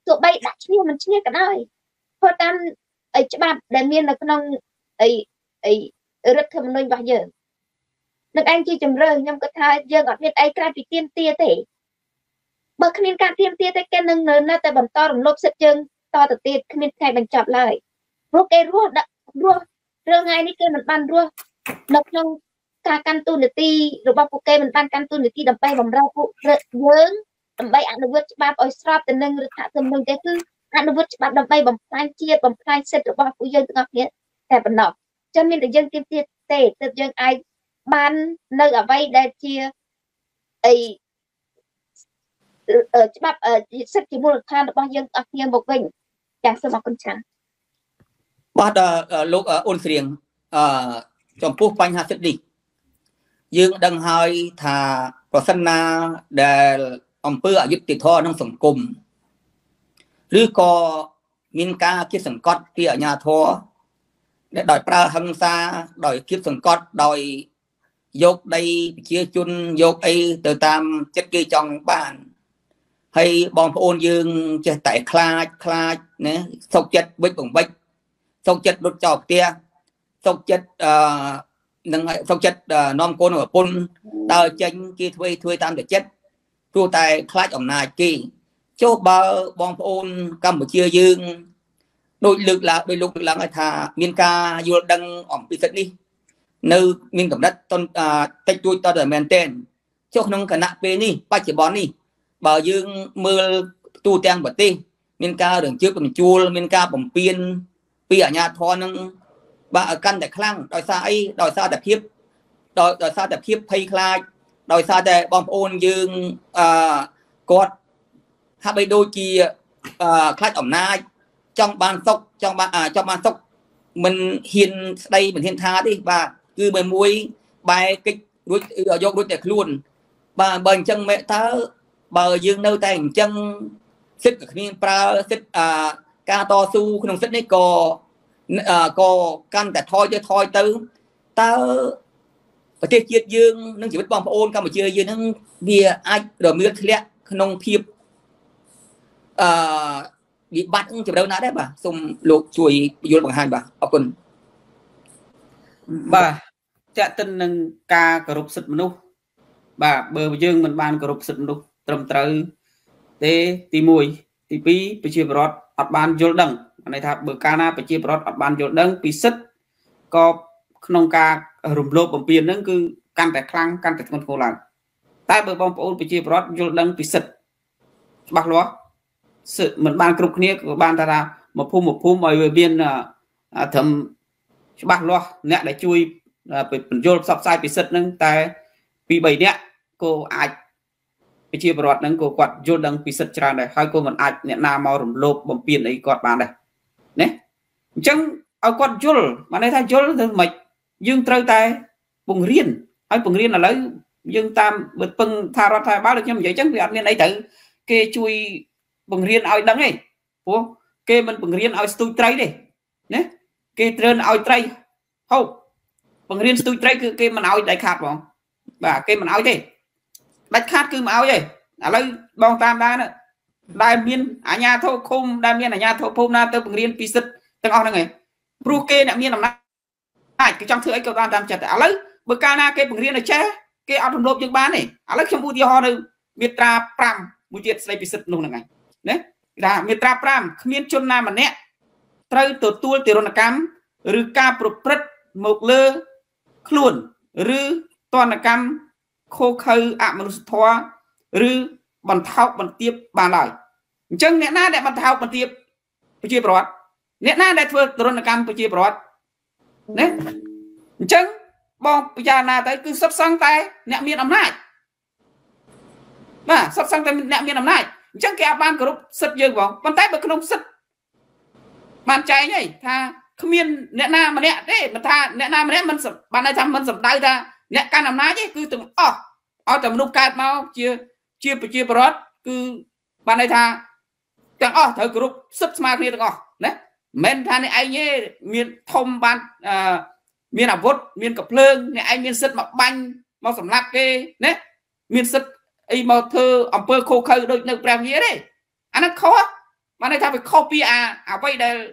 tụi bay đã chia mình chia cả đời thôi tam ấyច្បាប់ដែលមាននៅក្នុងអីអីរដ្ឋធម្មនុញ្ញរបស់យើងនឹងឯងជាជំរឿនខ្ញុំគិតថាយើងអត់មានអីក្រៅពីទាមទារទេបើគ្មានការទាមទារទេគេនឹងនៅតែបន្តរំលោភសិទ្ធិយើងតទៅទៀតគ្មានថ្ងៃបញ្ចប់ឡើយព្រោះគេរស់រស់រឿងថ្ងៃនេះគេមិនបានរស់នៅក្នុងការកាន់ទូនាទីរបស់ពួកគេមិនបានកាន់ទូនាទីដើម្បីបម្រើពួកយើងដើម្បីអនុវត្តច្បាប់ឲ្យស្របទៅនឹងរដ្ឋធម្មនុញ្ញទេគឺអនុវត្តច្បាប់ដើម្បីបំផ្លាញជាតិបំផ្លាញសិទ្ធិរបស់ពួកយើងទាំងអស់គ្នាតែប៉ុណ្ណោះចឹងមានតែយើងទាមទារទេទើបយើងអាចបាននៅអ្វីដែលជាអីច្បាប់សិទ្ធិជាមូលដ្ឋានរបស់យើងអស់គ្នាមកវិញចាសសូមអរគុណច្រើន
បាទលោកអូនស្រៀងអឺចំពោះបញ្ហាសិទ្ធិនេះយើងដឹងហើយថាប្រសិនណាដែលអំពើអយុត្តិធម៌ក្នុងសង្គមឬក៏មានការគៀបសង្កត់ពីអាជ្ញាធរដែលដោយប្រើហិង្សាដោយគៀបសង្កត់ដោយយកដីប្រជាជនយកអីទៅតាមចិត្តគេចង់បានហើយបងប្អូនយើងចេះតែខ្លាចខ្លាចណាសុកចិត្តវិចបង្វិចសុកចិត្តរត់ចោលផ្ទះសុកចិត្តអឺនឹងសុកចិត្តនាំកូនប្រពន្ធដើរចេញគេធ្វើធ្វើតាមតែចិត្តព្រោះតែខ្លាចអំណាចគេចុះបើបងប្អូនកម្ពុជាយើងដូចលើកឡើងដោយលោកលើកឡើងថាមានការយល់ដឹងអំពីសិទ្ធិនេះនៅមានកម្រិតតិចតួចតតែមែនទែនចុះក្នុងគណៈពេលនេះបច្ចុប្បន្ននេះបើយើងមើលទូទាំងប្រទេសមានការរំជើបរំជួលមានការបំពេញពីអាជ្ញាធរនឹងបាទកាន់តែខ្លាំងដោយសារអីដោយសារតែភាពដោយដោយសារតែភាពភ័យខ្លាចដោយសារតែបងប្អូនយើងអឺគាត់ហាក់បីដូចជាអឺខ្លាចអំណាចចង់បានសុខចង់បានចង់បានសុខមិនហ៊ានស្ដីមិនហ៊ានថាទេបាទគឺមួយមួយបែកិច្ចរួចយករួចតែខ្លួនបាទបើអញ្ចឹងមែតើបើយើងនៅតែអញ្ចឹងសិទ្ធិគ្មានប្រើសិទ្ធិអាការតស៊ូក្នុងសិទ្ធិនេះក៏ក៏កាន់តែថយទៅថយទៅតើប្រទេសជាតិយើងនិងជីវិតបងប្អូនកម្ពុជាយើងនឹងវាអាចរមៀលធ្លាក់ក្នុងភាពអឺវិបត្តិជំរឿនណាដែរបាទសូមលោកជួយយល់បង្ហាញបាទអរគុណ
បាទតេតិននឹងការគោរពសិទ្ធិមនុស្សបាទបើយើងមិនបានគោរពសិទ្ធិមនុស្សត្រឹមត្រូវទេទីមួយទីពីរប្រជាពលរដ្ឋអត់បានយល់ដឹងន័យថាបើកាលណាប្រជាពលរដ្ឋអត់បានយល់ដឹងពីសិទ្ធិក៏ក្នុងការរំលោភបំពានហ្នឹងគឺកាន់តែខ្លាំងកាន់តែធ្ងន់ធ្ងរឡើងតែបើបងប្អូនប្រជាពលរដ្ឋយល់ដឹងពីសិទ្ធិច្បាស់លាស់សិទ្ធិមិនបានគ្រប់គ្នាក៏បានថាមកភូមិមកភូមិឲ្យវាមានត្រឹមច្បាស់លាស់អ្នកដែលជួយបញ្យល់ផ្សព្វផ្សាយពីសិទ្ធិហ្នឹងតែពីរបីនាក់ក៏អាចប្រជាពលរដ្ឋហ្នឹងក៏គាត់យល់ដឹងពីសិទ្ធិច្រើនដែរហើយក៏មិនអាចអ្នកណាមករំលោភបំពានអីគាត់បានដែរណាអញ្ចឹងឲ្យគាត់យល់បានន័យថាយល់ទៅមិនយើងត្រូវតែពង្រៀនហើយពង្រៀនឥឡូវយើងតាមបិទពឹងថារដ្ឋាភិបាលដូចខ្ញុំនិយាយអញ្ចឹងវាអត់មានអីត្រូវគេជួយបង្រៀនឲ្យដឹងទេព្រោះគេមិនបង្រៀនឲ្យស្ទូចត្រីទេណាគេត្រូវឲ្យត្រីហូបបង្រៀនស្ទូចត្រីគឺគេមិនឲ្យដៃខាតបងបាទគេមិនឲ្យទេដាច់ខាតគឺមិនឲ្យទេឥឡូវបងតាមដានដែលមានអាជ្ញាធរឃុំដែលមានអាជ្ញាធរភូមិណាទៅបង្រៀនពីសិទ្ធិទាំងអស់ហ្នឹងឯងព្រោះគេអ្នកមានអំណាចអាចគេចង់ធ្វើអីក៏បានតាមចិត្តតែឥឡូវបើកាលណាគេបង្រៀនឲ្យចេះគេអត់រំលោភយើងបានទេឥឡូវខ្ញុំឧទាហរណ៍នៅមាត្រាប្រាំមួយទៀតស្ដីពីសិទ្ធិនោះហ្នឹងឯងណាគេថាមាត្រាប្រាំគ្មានជនណាម្នាក់ត្រូវទទួលទារុណកម្មឬការប្រព្រឹត្តមកលើខ្លួនឬទណ្ឌកម្មខុសខើអមនុស្សធម៌ឬបន្ថោកបន្ទាបបានឡើយអញ្ចឹងអ្នកណាដែលបន្ថោកបន្ទាបប្រជាពលរដ្ឋអ្នកណាដែលធ្វើទរណកម្មប្រជាពលរដ្ឋណាអញ្ចឹងបងពិចារណាទៅគឺសុទ្ធសឹងតែអ្នកមានអំណាចបាទសុទ្ធសឹងតែអ្នកមានអំណាចអញ្ចឹងគេអាចបានគោរពសិទ្ធិយើងបងប៉ុន្តែបើក្នុងសិទ្ធិបានចែងហីថាគ្មានអ្នកណាម្នាក់ទេមិនថាអ្នកណាម្នាក់មិនបានថាមិនសំដៅថាអ្នកកាន់អំណាចទេគឺទាំងអស់ឲ្យតែមនុស្សកើតមកជាជាប្រជាពលរដ្ឋគឺបានន័យថាទាំងអស់ត្រូវគោរពសិទ្ធិស្មើគ្នាទាំងអស់ណាមិនថាអ្នកឯងទេមានធំបានអឺមានអាវុធមានកំភ្លើងអ្នកឯងមានសិទ្ធិមកបាញ់មកសម្លាប់គេណាមានសិទ្ធិអីមកធ្វើអំពើខុសខើដូចនៅព្រះវិហារទេអានោះខុស mà này ta phải copy à à vậy để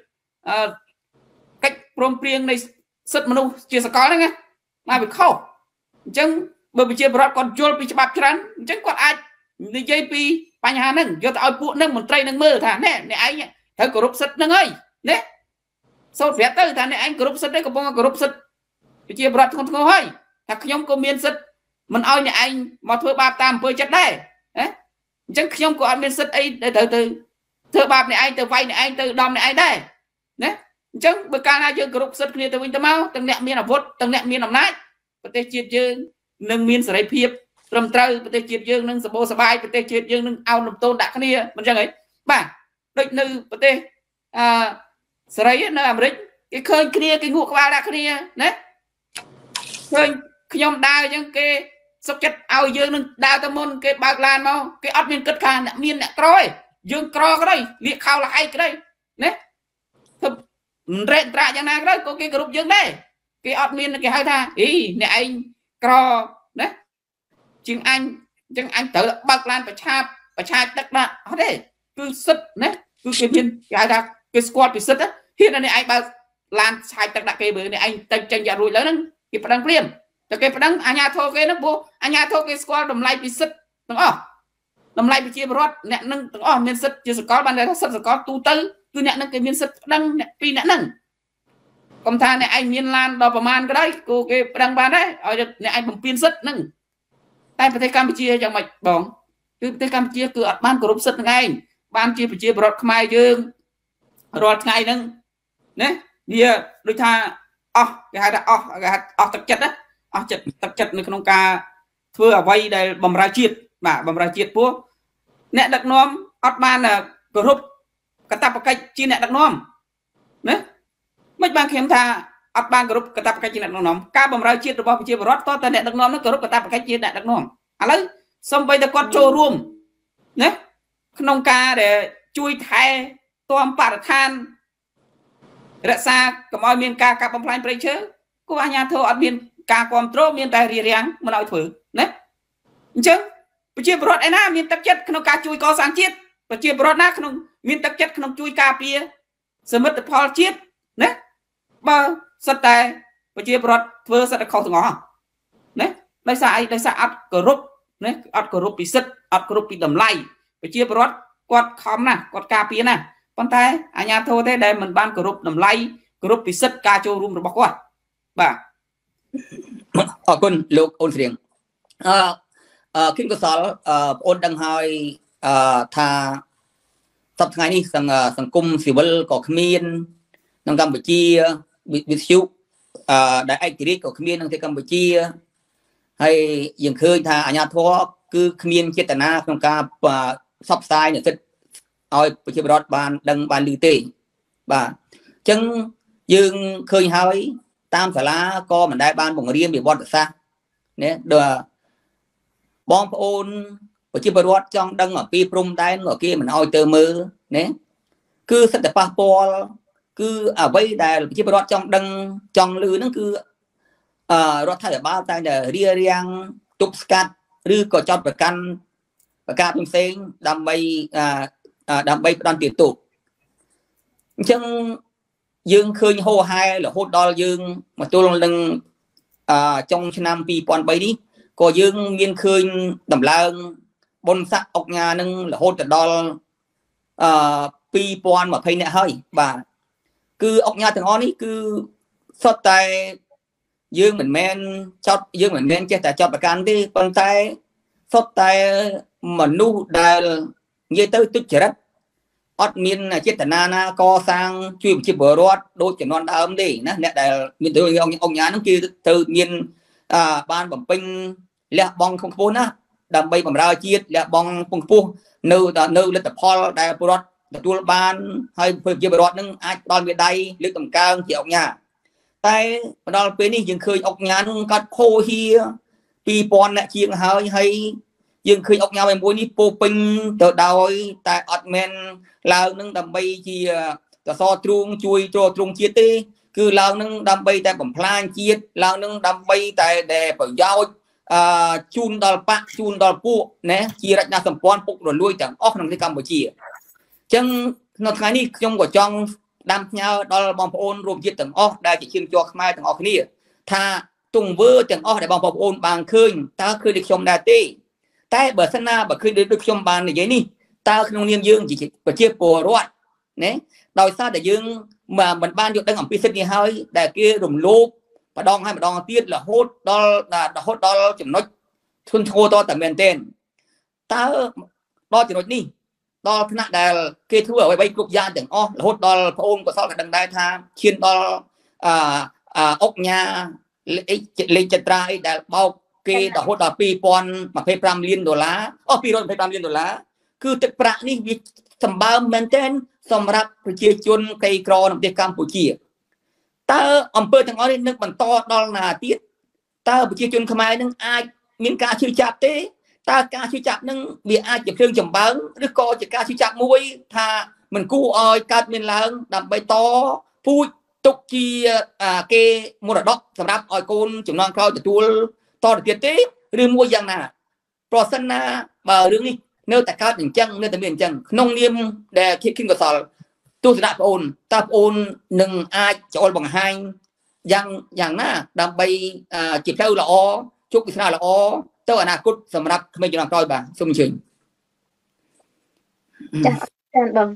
cách prom prieng này sứt manu chia sẻ có đấy nghe mà phải khâu chẳng bởi vì chia bọt còn chôn bị chập chắn chẳng còn ai đi dây pi bánh hà nâng do tao phụ nâng một trai nâng mơ thà nè nè anh thấy cổ rụp sứt nâng ơi nè sau phía tới thà nè anh cổ rụp sứt đấy có bông cổ rụp sứt chia bọt không không hơi thà nhóm cô miên sứt mình ơi nè anh mà thưa ba tam bơi chất đây chẳng nhóm của anh miên sứt ấy để từ từ thưa ba này anh từ vay này anh từ đom này anh đây nè chẳng bữa ca hai chương cổ rụp sứt kia từ vinh tâm mau từng nẹm miên là vốt từng nẹm miên làm nátประเทศจีนយើងនឹងមានសេរីភាពត្រឹមត្រូវប្រទេសជាតិយើងនឹងសបោសបាយប្រទេសជាតិយើងនឹងអោនលំទោនដាក់គ្នាមិនចឹងហីបាទដូចនៅប្រទេសអឺសេរីនៅអាមេរិកគេឃើញគ្នាគេងក់ក្បាលដាក់គ្នាណាឃើញខ្ញុំដើរចឹងគេសុខចិត្តឲ្យយើងនឹងដើរទៅមុនគេបើកឡានមកគេអត់មានគិតថាអ្នកមានអ្នកក្រឯងយើងក្រក៏ដោយលៀកខោលឯងក៏ដោយណាធ្វើរ៉េត្រាយ៉ាងណាក៏ដោយក៏គេគោរពយើងដែរគេអត់មានគេហៅថាអីអ្នកឯងក្រណាជាងអញចឹងអញត្រូវបើកឡានប្រឆាបប្រឆាទឹកដាក់អត់ទេគឺសិតណាគឺគេមានគេហៅថាគេស្គាល់ពីសិតហ៊ានអ្នកឯងបើកឡានឆាយទឹកដាក់គេបើអ្នកឯងតែចេញយករួចលើហ្នឹងគេប្តឹងព្រាមតែគេប្តឹងអាញាធរគេហ្នឹងព្រោះអាញាធរគេស្គាល់តម្លៃពីសិតទាំងអស់តម្លៃប្រជាពលរដ្ឋអ្នកនឹងទាំងអស់មានសិតជាសកលបានថាសិតសកលទូទៅគឺអ្នកនឹងគេមានសិតប្តឹងអ្នកពីរអ្នកហ្នឹងកុំថាអ្នកឯងមានឡានដល់ប្រមាណក៏ដោយគូគេប្តឹងបានដែរឲ្យអ្នកឯងបំពេញសិទ្ធិហ្នឹងតែប្រទេសកម្ពុជាយ៉ាងម៉េចបងគឺប្រទេសកម្ពុជាគឺអត់បានគោរពសិទ្ធិហ្នឹងឯងបានជាប្រជាពលរដ្ឋខ្មែរយើងរាល់ថ្ងៃហ្នឹងណាវាដូចថាអស់គេហៅថាអស់គេហៅអស់ទឹកចិត្តណាអស់ចិត្តទឹកចិត្តនៅក្នុងការធ្វើអ្វីដែលបំរើជាតិបាទបំរើជាតិពោះអ្នកដឹកនាំអត់បានគោរពកាតព្វកិច្ចជាអ្នកដឹកនាំណាមិនបានខ្ញុំថាអត់បានគោរពកាតព្វកិច្ចជាអ្នកដឹកនាំការបម្រើជាតិរបស់ប្រជាពលរដ្ឋតើតើអ្នកដឹកនាំនោះគោរពកាតព្វកិច្ចជាអ្នកដឹកនាំឥឡូវសូម្បីតែគាត់ចូលរួមណាក្នុងការដែលជួយថែទាំបរិស្ថានរក្សាកុំឲ្យមានការកាប់បំផ្លាញព្រៃឈើគូអាជ្ញាធរអត់មានការគ្រប់គ្រងមានតែរារាំងមិនឲ្យធ្វើណាអញ្ចឹងប្រជាពលរដ្ឋឯណាមានទឹកចិត្តក្នុងការជួយកសាងជាតិប្រជាពលរដ្ឋណាក្នុងមានទឹកចិត្តក្នុងជួយការពារសមិទ្ធផលជាតិណាបើសិតតែប្រជាពលរដ្ឋធ្វើសិតតែខុសទាំងអស់ណាដោយសារអីដោយសារអត់គោរពណាអត់គោរពពីសិទ្ធអត់គោរពពីតម្លៃប្រជាពលរដ្ឋគាត់ខំណាស់គាត់ការពារណាស់ប៉ុន្តែអាជ្ញាធរទេដែលមិនបានគោរពតម្លៃគោរពពីសិទ្ធការចូលរួមរបស់គាត់បាទ
អរគុណលោកអូនស្រៀងអឺអឺគិនកសលអឺបងអូនដឹងហើយអឺថាសប្តាហ៍ថ្ងៃនេះសង្គមស៊ីវិលក៏គ្មានក្នុងកម្ពុជាវិទ្យុអឺដែលឯករាជ្យក៏គ្មានក្នុងប្រទេសកម្ពុជាហើយយើងឃើញថាអាជ្ញាធរគឺគ្មានចេតនាក្នុងការផ្សព្វផ្សាយនូវសិទ្ធិឲ្យប្រជាពលរដ្ឋបានដឹងបានឮទេបាទអញ្ចឹងយើងឃើញហើយតាមសាលាក៏មិនដែលបានបង្រៀនពីវត្តសាស្ត្រណាដល់បងប្អូនប្រជាពលរដ្ឋចង់ដឹងអំពីព្រំដែនក៏គេមិនឲ្យទៅមើលណាគឺសិទ្ធិប៉ះពាល់គឺអ្វីដែលប្រជាពលរដ្ឋចង់ដឹងចង់ឮហ្នឹងគឺអឺរដ្ឋាភិបាលតែតែរៀបរៀងទប់ស្កាត់ឬក៏ចោទប្រកាន់ប្រកាសផ្សេងដើម្បីអឺដើម្បីផ្ដន់ទាទោសអញ្ចឹងយើងឃើញហូរហែរហូតដល់យើងមកទល់នឹងអឺចុងឆ្នាំពីរពាន់បីនេះក៏យើងមានឃើញដំឡើងបុណ្យស័ក្តិអុកញ៉ានឹងរហូតទៅដល់អឺពីរពាន់ម្ភៃនាក់ហើយបាទគឺអុកញ៉ាទាំងអស់នេះគឺសុទ្ធតែយើងមិនមែនចោតយើងមិនមែនចេះតែចោតប្រកាន់ទេប៉ុន្តែសុទ្ធតែមនុស្សដែលនិយាយទៅទុច្ចរិតអត់មានចេតនាណាកសាងជួយប្រជាពលរដ្ឋដូចចំនួនដើមទេណាអ្នកដែលមានទៅអង្គញាហ្នឹងគឺទៅមានបានបំពេញលះបង់ខ្ពស់ណាស់ដើម្បីបម្រើជាតិលះបង់ខ្ពស់នៅនៅលទ្ធផលដែលពលរដ្ឋទទួលបានហើយប្រជាពលរដ្ឋនឹងអាចផ្ដល់មេដាយលើកតម្កើងជាអង្គញាតែមកដល់ពេលនេះយើងឃើញអង្គញានឹងកាត់ខូហៀពីរពាន់អ្នកជាងហើយហើយយើងឃើញអុកញ៉ាមួយនេះពោពេញទៅដោយតែអត់មែនឡើងនឹងដើម្បីជាកសទ្រូងជួយទ្រទ្រង់ជាតិទេគឺឡើងនឹងដើម្បីតែបំផ្លាញជាតិឡើងនឹងដើម្បីតែដែលប្រយោជន៍អឺជូនដល់បកជូនដល់ពួកណាជារចនាសម្ព័ន្ធពុករលួយទាំងអស់ក្នុងប្រទេសកម្ពុជាអញ្ចឹង nóថ្ងៃនេះខ្ញុំក៏ចង់ដាំផ្ញើដល់បងប្អូនរួមជាតិទាំងអស់ដែលជាជាងជាប់ខ្មែរទាំងអស់គ្នាថាទង្វើទាំងអស់ដែលបងប្អូនបានឃើញតើឃើញដូចខ្ញុំដែរទេតែបើសិនណាបើឃើញដូចខ្ញុំបាននិយាយនេះតើក្នុងនាមយើងជាប្រជាពលរដ្ឋណាដោយសារតែយើងមិនបានយកដឹងអំពីសិទ្ធិនេះហើយដែលគេរំលោភម្ដងហើយម្ដងទៀតរហូតដល់រហូតដល់ចំណុចធ្ងន់ធ្ងរតតែមែនទែនតើដល់ចំណុចនេះដល់ថ្នាក់ដែលគេធ្វើអ្វីៗគ្រប់យ៉ាងទាំងអស់រហូតដល់ប្អូនកសលក៏ដឹងដែរថាឈានដល់អឺអុកញ៉ាលេខចត្រាអីដែលបោកគេរហូតដល់ពីរពាន់ម្ភៃប្រាំលានដុល្លារអស់ពីររយម្ភៃប្រាំលានដុល្លារគឺទឹកប្រាក់នេះវាសម្បើមមែនទែនសម្រាប់ប្រជាជនក្រីក្រនៅប្រទេសកម្ពុជាតើអំពើទាំងអស់នេះនឹងបន្តដល់ណាទៀតតើប្រជាជនខ្មែរនឹងអាចមានការជឿចាប់ទេតើការជឿចាប់នឹងវាអាចជាភ្លើងចម្បាំងឬក៏ជាការជឿចាប់មួយថាមិនគួរឲ្យកើតមានឡើងដើម្បីតពូជទុកជាគេមរតកសម្រាប់ឲ្យកូនចំនួនក្រោយទទួលតទៅទៀតទេឬមួយយ៉ាងណាប្រសិនណាបើរឿងនេះនៅតែកើតអញ្ចឹងនៅតែមានអញ្ចឹងក្នុងនាមដែលគិតគិនកសលទស្សនៈបងអូនតើបងអូននឹងអាចចូលបង្ហាញយ៉ាងយ៉ាងណាដើម្បីជាផ្លូវល្អជោគវាសនាល្អទៅអនាគតសម្រាប់ក្មេងជំនាន់ក្រោយបាទសូមអញ្ជើញ
ចា៎បង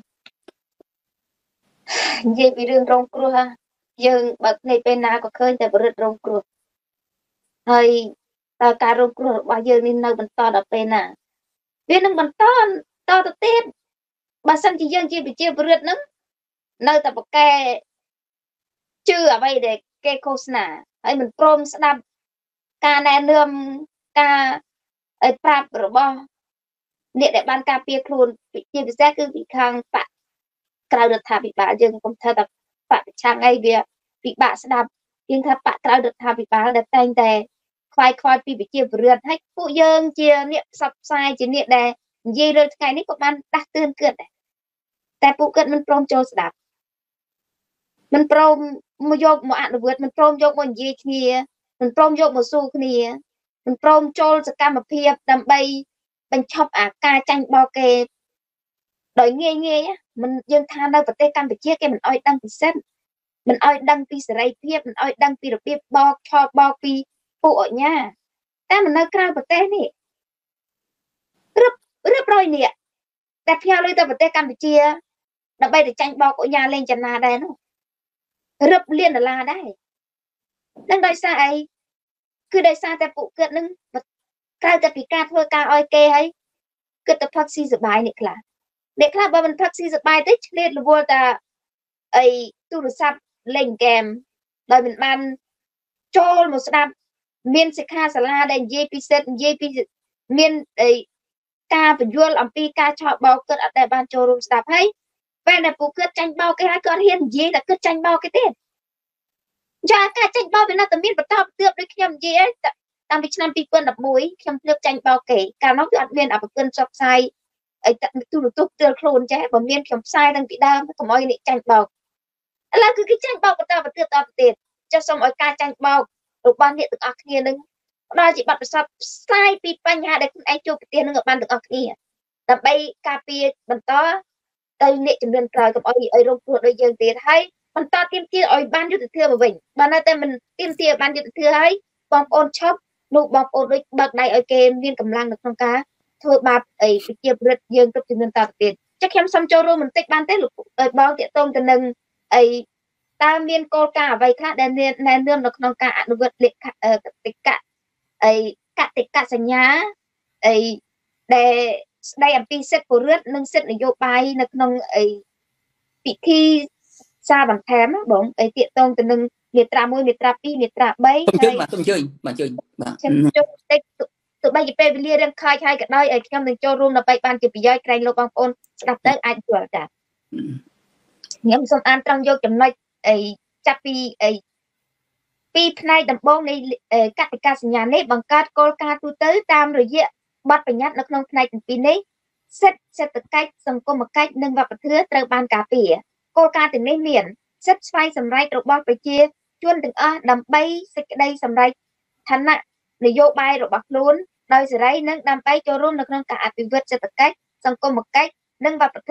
និយាយពីរឿងរងគ្រោះយើងបើភ្នែកពេលណាក៏ឃើញតែបរិទ្ធរងគ្រោះហើយតើការរងគ្រោះរបស់យើងនេះនៅបន្តដល់ពេលណាវានឹងបន្តតទៅទៀតបើសិនជាយើងជាប្រជាពលរដ្ឋនឹងនៅតែប្រកែជឿអ្វីដែលគេឃោសនាហើយមិនព្រមស្ដាប់ការណែនាំការប្រាប់របស់អ្នកដែលបានការពារខ្លួនជាពិសេសគឺពីខាងបកក្រៅរដ្ឋាភិបាលយើងកុំថាតែបកប្រឆាំងអីវាពិបាកស្ដាប់យើងថាបកក្រៅរដ្ឋាភិបាលដែលតែងតែខ្វាយខ្វល់ពីប្រជាពលរដ្ឋហើយពួកយើងជាអ្នកផ្សព្វផ្សាយជាអ្នកដែលនិយាយលើថ្ងៃនេះក៏បានដាស់តឿនគាត់ដែរតែពួកគាត់មិនព្រមចូលស្ដាប់មិនព្រមមកយកមកអនុវត្តមិនព្រមយកមកនិយាយគ្នាមិនព្រមយកមកសួរគ្នាមិនព្រមចូលសកម្មភាពដើម្បីបញ្ឈប់អាការចាញ់បោកគេដោយងាយងាយមិនយើងថានៅប្រទេសកម្ពុជាគេមិនអោយដឹងពីសិទ្ធិមិនអោយដឹងពីសេរីភាពមិនអោយដឹងពីរបៀបបោកឆោបបោកពីពួកអញ្ញាតែមិននៅក្រៅប្រទេសនេះរឹបរឹបរយនេះតែផ្ញើលុយទៅប្រទេសកម្ពុជាដើម្បីទៅចាញ់បោកអញ្ញាលេងចនាដែរនោះរឹបលានដុល្លារដែរនឹងដោយសារអីគឺដោយសារតែពួកគាត់នឹងក្រៅតែពីការធ្វើការឲ្យគេហើយគិតតែផឹកស៊ីសបាយនេះខ្លះអ្នកខ្លះបើមិនផឹកស៊ីសបាយទេឆ្លៀតរវល់តែអីទូរស័ព្ទលេងហ្គេមដោយមិនបានចូលមកស្ដាប់មានសិក្ខាសាលាដែលនិយាយពីសិទ្ធិនិយាយពីមានអីការបញ្យល់អំពីការឆោបបោកគាត់អត់ដែលបានចូលរួមស្ដាប់ហើយពេលដែលពួកគាត់ចាញ់បោកគេហើយគាត់ហ៊ាននិយាយតែគាត់ចាញ់បោកគេទេចាការចាញ់បោកវានៅតែមានបន្តបន្ទាប់ដូចខ្ញុំនិយាយតាំងពីឆ្នាំពីរពាន់ដប់មួយខ្ញុំធ្លាប់ចាញ់បោកគេកាលនោះគឺអត់មានអបគុណផ្សព្វផ្សាយអីទូរទស្សន៍ផ្ទាល់ខ្លួនចេះបើមានខ្ញុំផ្សាយតាំងពីដើមកុំឲ្យអ្នកចាញ់បោកឥឡូវគឺគេចាញ់បោកបន្តបន្ទាប់តទៅទៀតចុះសូមឲ្យការចាញ់បោករបស់អ្នកទាំងអស់គ្នានឹងផ្ដល់ជាបទពិសោធន៍ផ្សាយពីបញ្ហាដែលខ្លួនឯងជួបប្រទះនឹងឲ្យបានទាំងអស់គ្នាដើម្បីការពារបន្តទៅអ្នកជំនាន់ក្រោយកុំឲ្យឲ្យរងគ្រោះដូចយើងទៀតហើយបន្តទៀមទាឲ្យបានយុត្តិធម៌មកវិញបើនៅតែមិនទៀមទាបានយុត្តិធម៌ហើយបងប្អូនឈប់នោះបងប្អូនដូចបើកដៃឲ្យគេមានកម្លាំងនៅក្នុងការធ្វើបាបអីប្រជាពលរដ្ឋយើងគ្រប់ជំនាន់តទៅទៀតចុះខ្ញុំសូមចូលរួមបន្តិចបានទេលោកបងតាកតងទៅនឹងអីតើមានគោលការណ៍អ្វីខ្លះដែលណែនាំនៅក្នុងការអនុវត្តលេខកតិកៈអីកតិកៈសញ្ញាអីដែលស្ដីអំពីសិទ្ធិពលរដ្ឋនិងសិទ្ធិនយោបាយនៅក្នុងអីពិធីសារបន្ថែមបងអីតាកតងទៅនឹងមាត្រាមួយមាត្រាពីរមាត្រាបី
ហើយបាទសូមអញ្ជើញបាទអញ្ជើញបាទ
ខ្ញុំចូលតិចទោះបីជាពេលវេលារៀងខើចហើយក៏ដោយឲ្យខ្ញុំនឹងចូលរួមដើម្បីបានជាប្រយោជន៍ក្រែងលោកបងប្អូនស្ដាប់ទៅអាចយល់ចាខ្ញុំសូមអានត្រង់យកចំណុចអីចាប់ពីអីពីផ្នែកដំបូងនៃកតិកាសញ្ញានេះបង្កើតគោលការណ៍ទូទៅតាមរយៈបទបញ្ញត្តិនៅក្នុងផ្នែកទាំងពីរនេះសិទ្ធិសេដ្ឋកិច្ចសង្គមគិច្ចនិងវប្បធម៌ត្រូវបានការពារគោលការណ៍ទាំងនេះមានសិទ្ធិស្វ័យសម្រេចរបស់ប្រជាជនទាំងអស់ដើម្បីសេចក្តីសម្រេចឋានៈនយោបាយរបស់ខ្លួនដោយសេរីនិងដើម្បីចូលរួមនៅក្នុងការអភិវឌ្ឍសេដ្ឋកិច្ចសង្គមគិច្ចនិងវប្បធម៌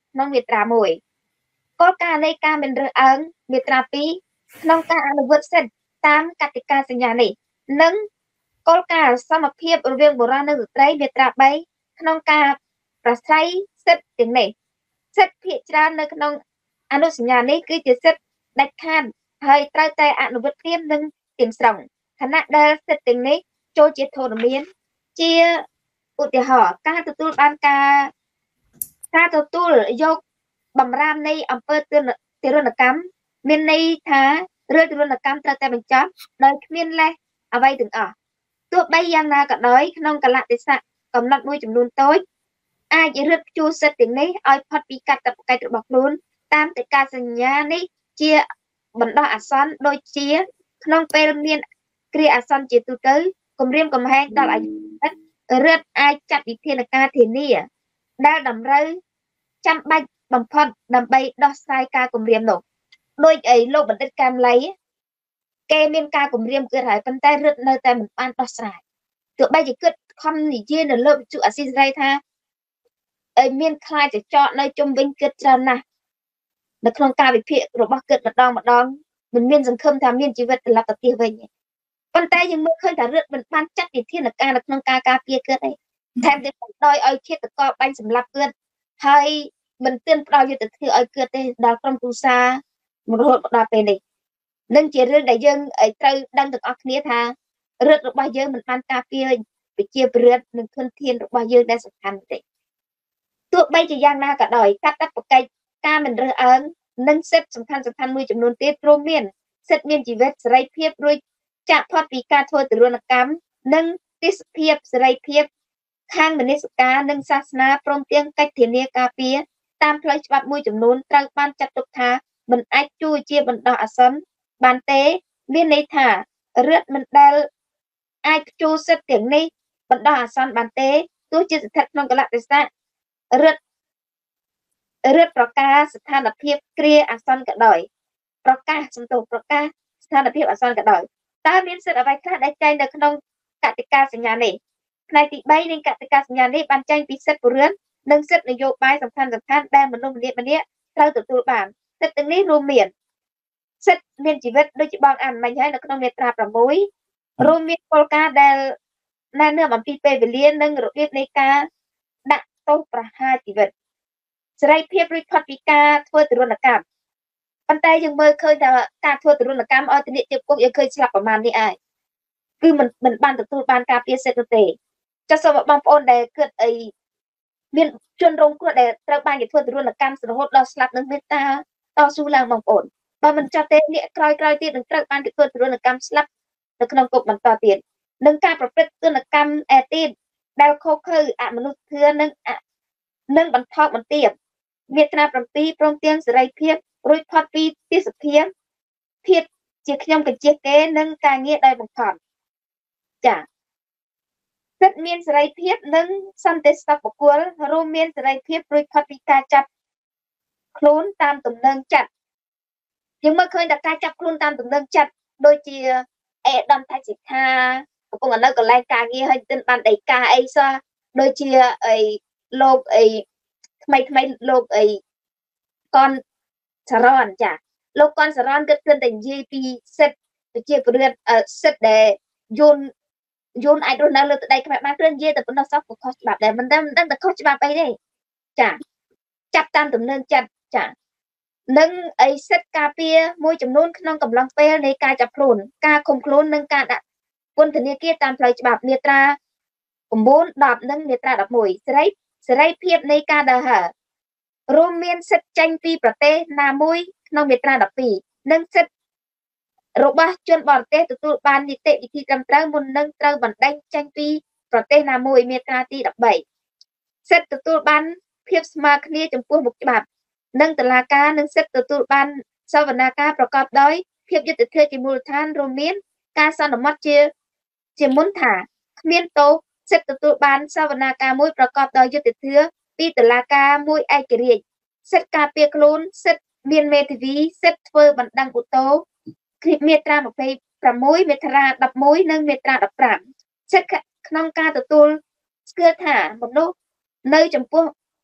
ក្នុងមាត្រាមួយគោលការណ៍នៃការមិនរើសអើងមាត្រាពីរក្នុងការអនុវត្តសិទ្ធិតាមកតិកាសញ្ញានេះនិងគោលការណ៍សមភាពរវាងបុរសនិងស្ត្រីមាត្រាបីក្នុងការប្រស្រ័យសិទ្ធិទាំងនេះសិទ្ធិភាគច្រើននៅក្នុងអនុសញ្ញានេះគឺជាសិទ្ធិដាច់ខាតហើយត្រូវតែអនុវត្តភ្លាមនិងទាំងស្រុងខណៈដែលសិទ្ធិទាំងនេះចូលជាធរមានជាឧទាហរណ៍ការទទួលបានការការទទួលយកបំរាមនៃអំពើទារុណកម្មមានន័យថារឿងទារុណកម្មត្រូវតែបញ្ចប់ដោយគ្មានលេសអ្វីទាំងអស់ទោះបីយ៉ាងណាក៏ដោយក្នុងកលៈទេសៈកំណត់មួយចំនួនតូចអាចរឹតជួសសិទ្ធិទាំងនេះឲ្យផុតពីកាតព្វកិច្ចរបស់ខ្លួនតាមតែការសញ្ញានេះជាបណ្ដោះអាសន្នដូចជាក្នុងពេលមានគ្រាអាសន្នជាទូទៅគម្រាមកំហែងដល់អាយុជីវិតរឹតអាចចាត់វិធានការធានាដែលតម្រូវចាំបាច់បំផុតដើម្បីដោះស្រាយការគម្រាមនោះដោយអីលោកបណ្ឌិតកែមលីគេមានការគម្រាមគឺហើយប៉ុន្តែរឹតនៅតែមិនបានដោះស្រាយទោះបីជាគិតខំនិយាយនៅលើវិទ្យុអាស៊ីសេរីថាអីមានខ្លាចចកនៅជុំវិញគិតច្រើនណាស់នៅក្នុងការវិភាគរបស់គិតម្ដងម្ដងមិនមានសង្ឃឹមថាមានជីវិតត្រឡប់ទៅផ្ទះវិញប៉ុន្តែយើងមើលឃើញថារឹតមិនបានចាត់វិធានការនៅក្នុងការការពារគិតឯងថែមទាំងបណ្ដោយឲ្យឃាតករបាញ់សម្លាប់គិតហើយមិនទាន់ផ្ដល់យុត្តិធម៌ឲ្យគិតទេដល់ក្រុមគ្រួសាររហូតដល់ពេលនេះនឹងជារឿងដែលយើងត្រូវដឹងទាំងអស់គ្នាថារឹតរបស់យើងមិនបានការពារប្រជាពលរដ្ឋនិងធនធានរបស់យើងដែលសំខាន់ទេទោះបីជាយ៉ាងណាក៏ដោយកាតព្វកិច្ចការមិនរើសអើងនិងសិទ្ធិសំខាន់សំខាន់មួយចំនួនទៀតរួមមានសិទ្ធិមានជីវិតសេរីភាពរួចចាក់ផុតពីការធ្វើទរណកម្មនិងទេសភាពសេរីភាពខាងមនសិការនិងសាសនាព្រមទាំងកិច្ចធានាការពារតាមផ្លូវច្បាប់មួយចំនួនត្រូវបានចាត់ទុកថាមិនអាចជួយជាបណ្ដោះអាសន្នបានទេមានន័យថារដ្ឋមិនដែលអាចជួសិទ្ធិទាំងនេះបណ្ដោះអាសន្នបានទេទោះជាស្ថិតក្នុងកលៈទេសៈរដ្ឋរដ្ឋប្រកាសស្ថានភាពគ្រាអាសន្នក៏ដោយប្រកាសសំទោសប្រកាសស្ថានភាពអាសន្នក៏ដោយតើមានសិទ្ធិអ្វីខ្លះដែលចែងនៅក្នុងកតិកាសញ្ញានេះផ្នែកទីបីនៃកតិកាសញ្ញានេះបានចែងពីសិទ្ធិពលរដ្ឋនិងសិទ្ធិនយោបាយសំខាន់សំខាន់ដែលមនុស្សម្នាក់ម្នាក់ត្រូវទទួលបានសិទ្ធិទាំងនេះរួមមានសិទ្ធិមានជីវិតដូចជាបងអានមិញហើយនៅក្នុងមាត្រាប្រាំមួយរួមមានគោលការណ៍ដែលណែនាំអំពីពេលវេលានិងរបៀបនៃការដាក់ទោសប្រហារជីវិតសេរីភាពរួចផុតពីការធ្វើទរណកម្មប៉ុន្តែយើងមើលឃើញថាការធ្វើទរណកម្មឲ្យទៅនេះជាគុកយើងឃើញស្លាប់ប្រមាណនេះឯងគឺមិនមិនបានទទួលបានការពារសិទ្ធិនោះទេចាសសូមបងប្អូនដែលគិតអីមានជនរងគ្រោះដែលត្រូវបានគេធ្វើទរណកម្មរហូតដល់ស្លាប់នឹងមេត្តាតស៊ូឡើងបងប្អូនបើមិនចាស់ទេអ្នកក្រោយក្រោយទៀតនឹងត្រូវបានគេធ្វើទរណកម្មស្លាប់នៅក្នុងគុកបន្តទៀតនឹងការប្រព្រឹត្តទរណកម្មអេទៀតដែលខុសខើអមនុស្សធម៌និងនិងបន្ថោកបន្ទាបមាត្រាប្រាំពីរព្រមទាំងសេរីភាពរួចផុតពីទេសភាពភាពជាខ្ញុំកញ្ជះគេនិងការងារដោយបង្ខំចា៎សិទ្ធិមានសេរីភាពនិងសន្តិសុខបុគ្គលរួមមានសេរីភាពរួចផុតពីការចាប់ខ្លួនតាមទំនឹងចិត្តយើងមើលឃើញថាការចាប់ខ្លួនតាមទំនឹងចិត្តដូចជាអេដាមថៃសិដ្ឋាកំពុងនៅកន្លែងការងារហើយទិនបានដីកាអីសោះដូចជាអីលោកអីថ្មីថ្មីលោកអីកនសរនចាលោកកនសរនគិតគិតតែនិយាយពីសិទ្ធិប្រជាពលរដ្ឋសិទ្ធិដែលយូនយូនអាចរស់នៅលើទឹកដីខ្មែរបានគ្រាន់និយាយតែប៉ុណ្ណោះសោះក៏ខុសច្បាប់ដែរមិនដឹងមិនដឹងតែខុសច្បាប់អីទេចាចាប់តាមទំនឹងចិត្តចានិងអីសិទ្ធិការពារមួយចំនួនក្នុងកំឡុងពេលនៃការចាប់ខ្លួនការឃុំខ្លួននិងការដាក់ពន្ធនាគារតាមផ្លូវច្បាប់មាត្រា៩ ដប់និងមាត្រាដប់មួយសេរីសេរីភាពនៃការដើរហើររួមមានសិទ្ធិចេញពីប្រទេសណាមួយក្នុងមាត្រាដប់ពីរនិងសិទ្ធិរបស់ជនបរទេសទទួលបាននីតិវិធីត្រឹមត្រូវមុននឹងត្រូវបណ្ដេញចេញពីប្រទេសណាមួយមាត្រាទីដប់បីសិទ្ធិទទួលបានភាពស្មើគ្នាចំពោះមុខច្បាប់និងតុលាការនិងសិទ្ធិទទួលបានសវនាការប្រកបដោយភាពយុត្តិធម៌ជាមូលដ្ឋានរួមមានការសន្មត់ជាជាមុនថាគ្មានទោសសិទ្ធិទទួលបានសវនាការមួយប្រកបដោយយុត្តិធម៌ពីតុលាការមួយឯករាជ្យសិទ្ធិការពារខ្លួនសិទ្ធិមានមេធាវីសិទ្ធិធ្វើបណ្ដឹងឧទ្ធរណ៍មាត្រាម្ភៃប្រាំមួយមាត្រាដប់មួយនិងមាត្រាដប់ប្រាំសិទ្ធិក្នុងការទទួលស្គាល់ថាមនុស្សនៅចំពោះ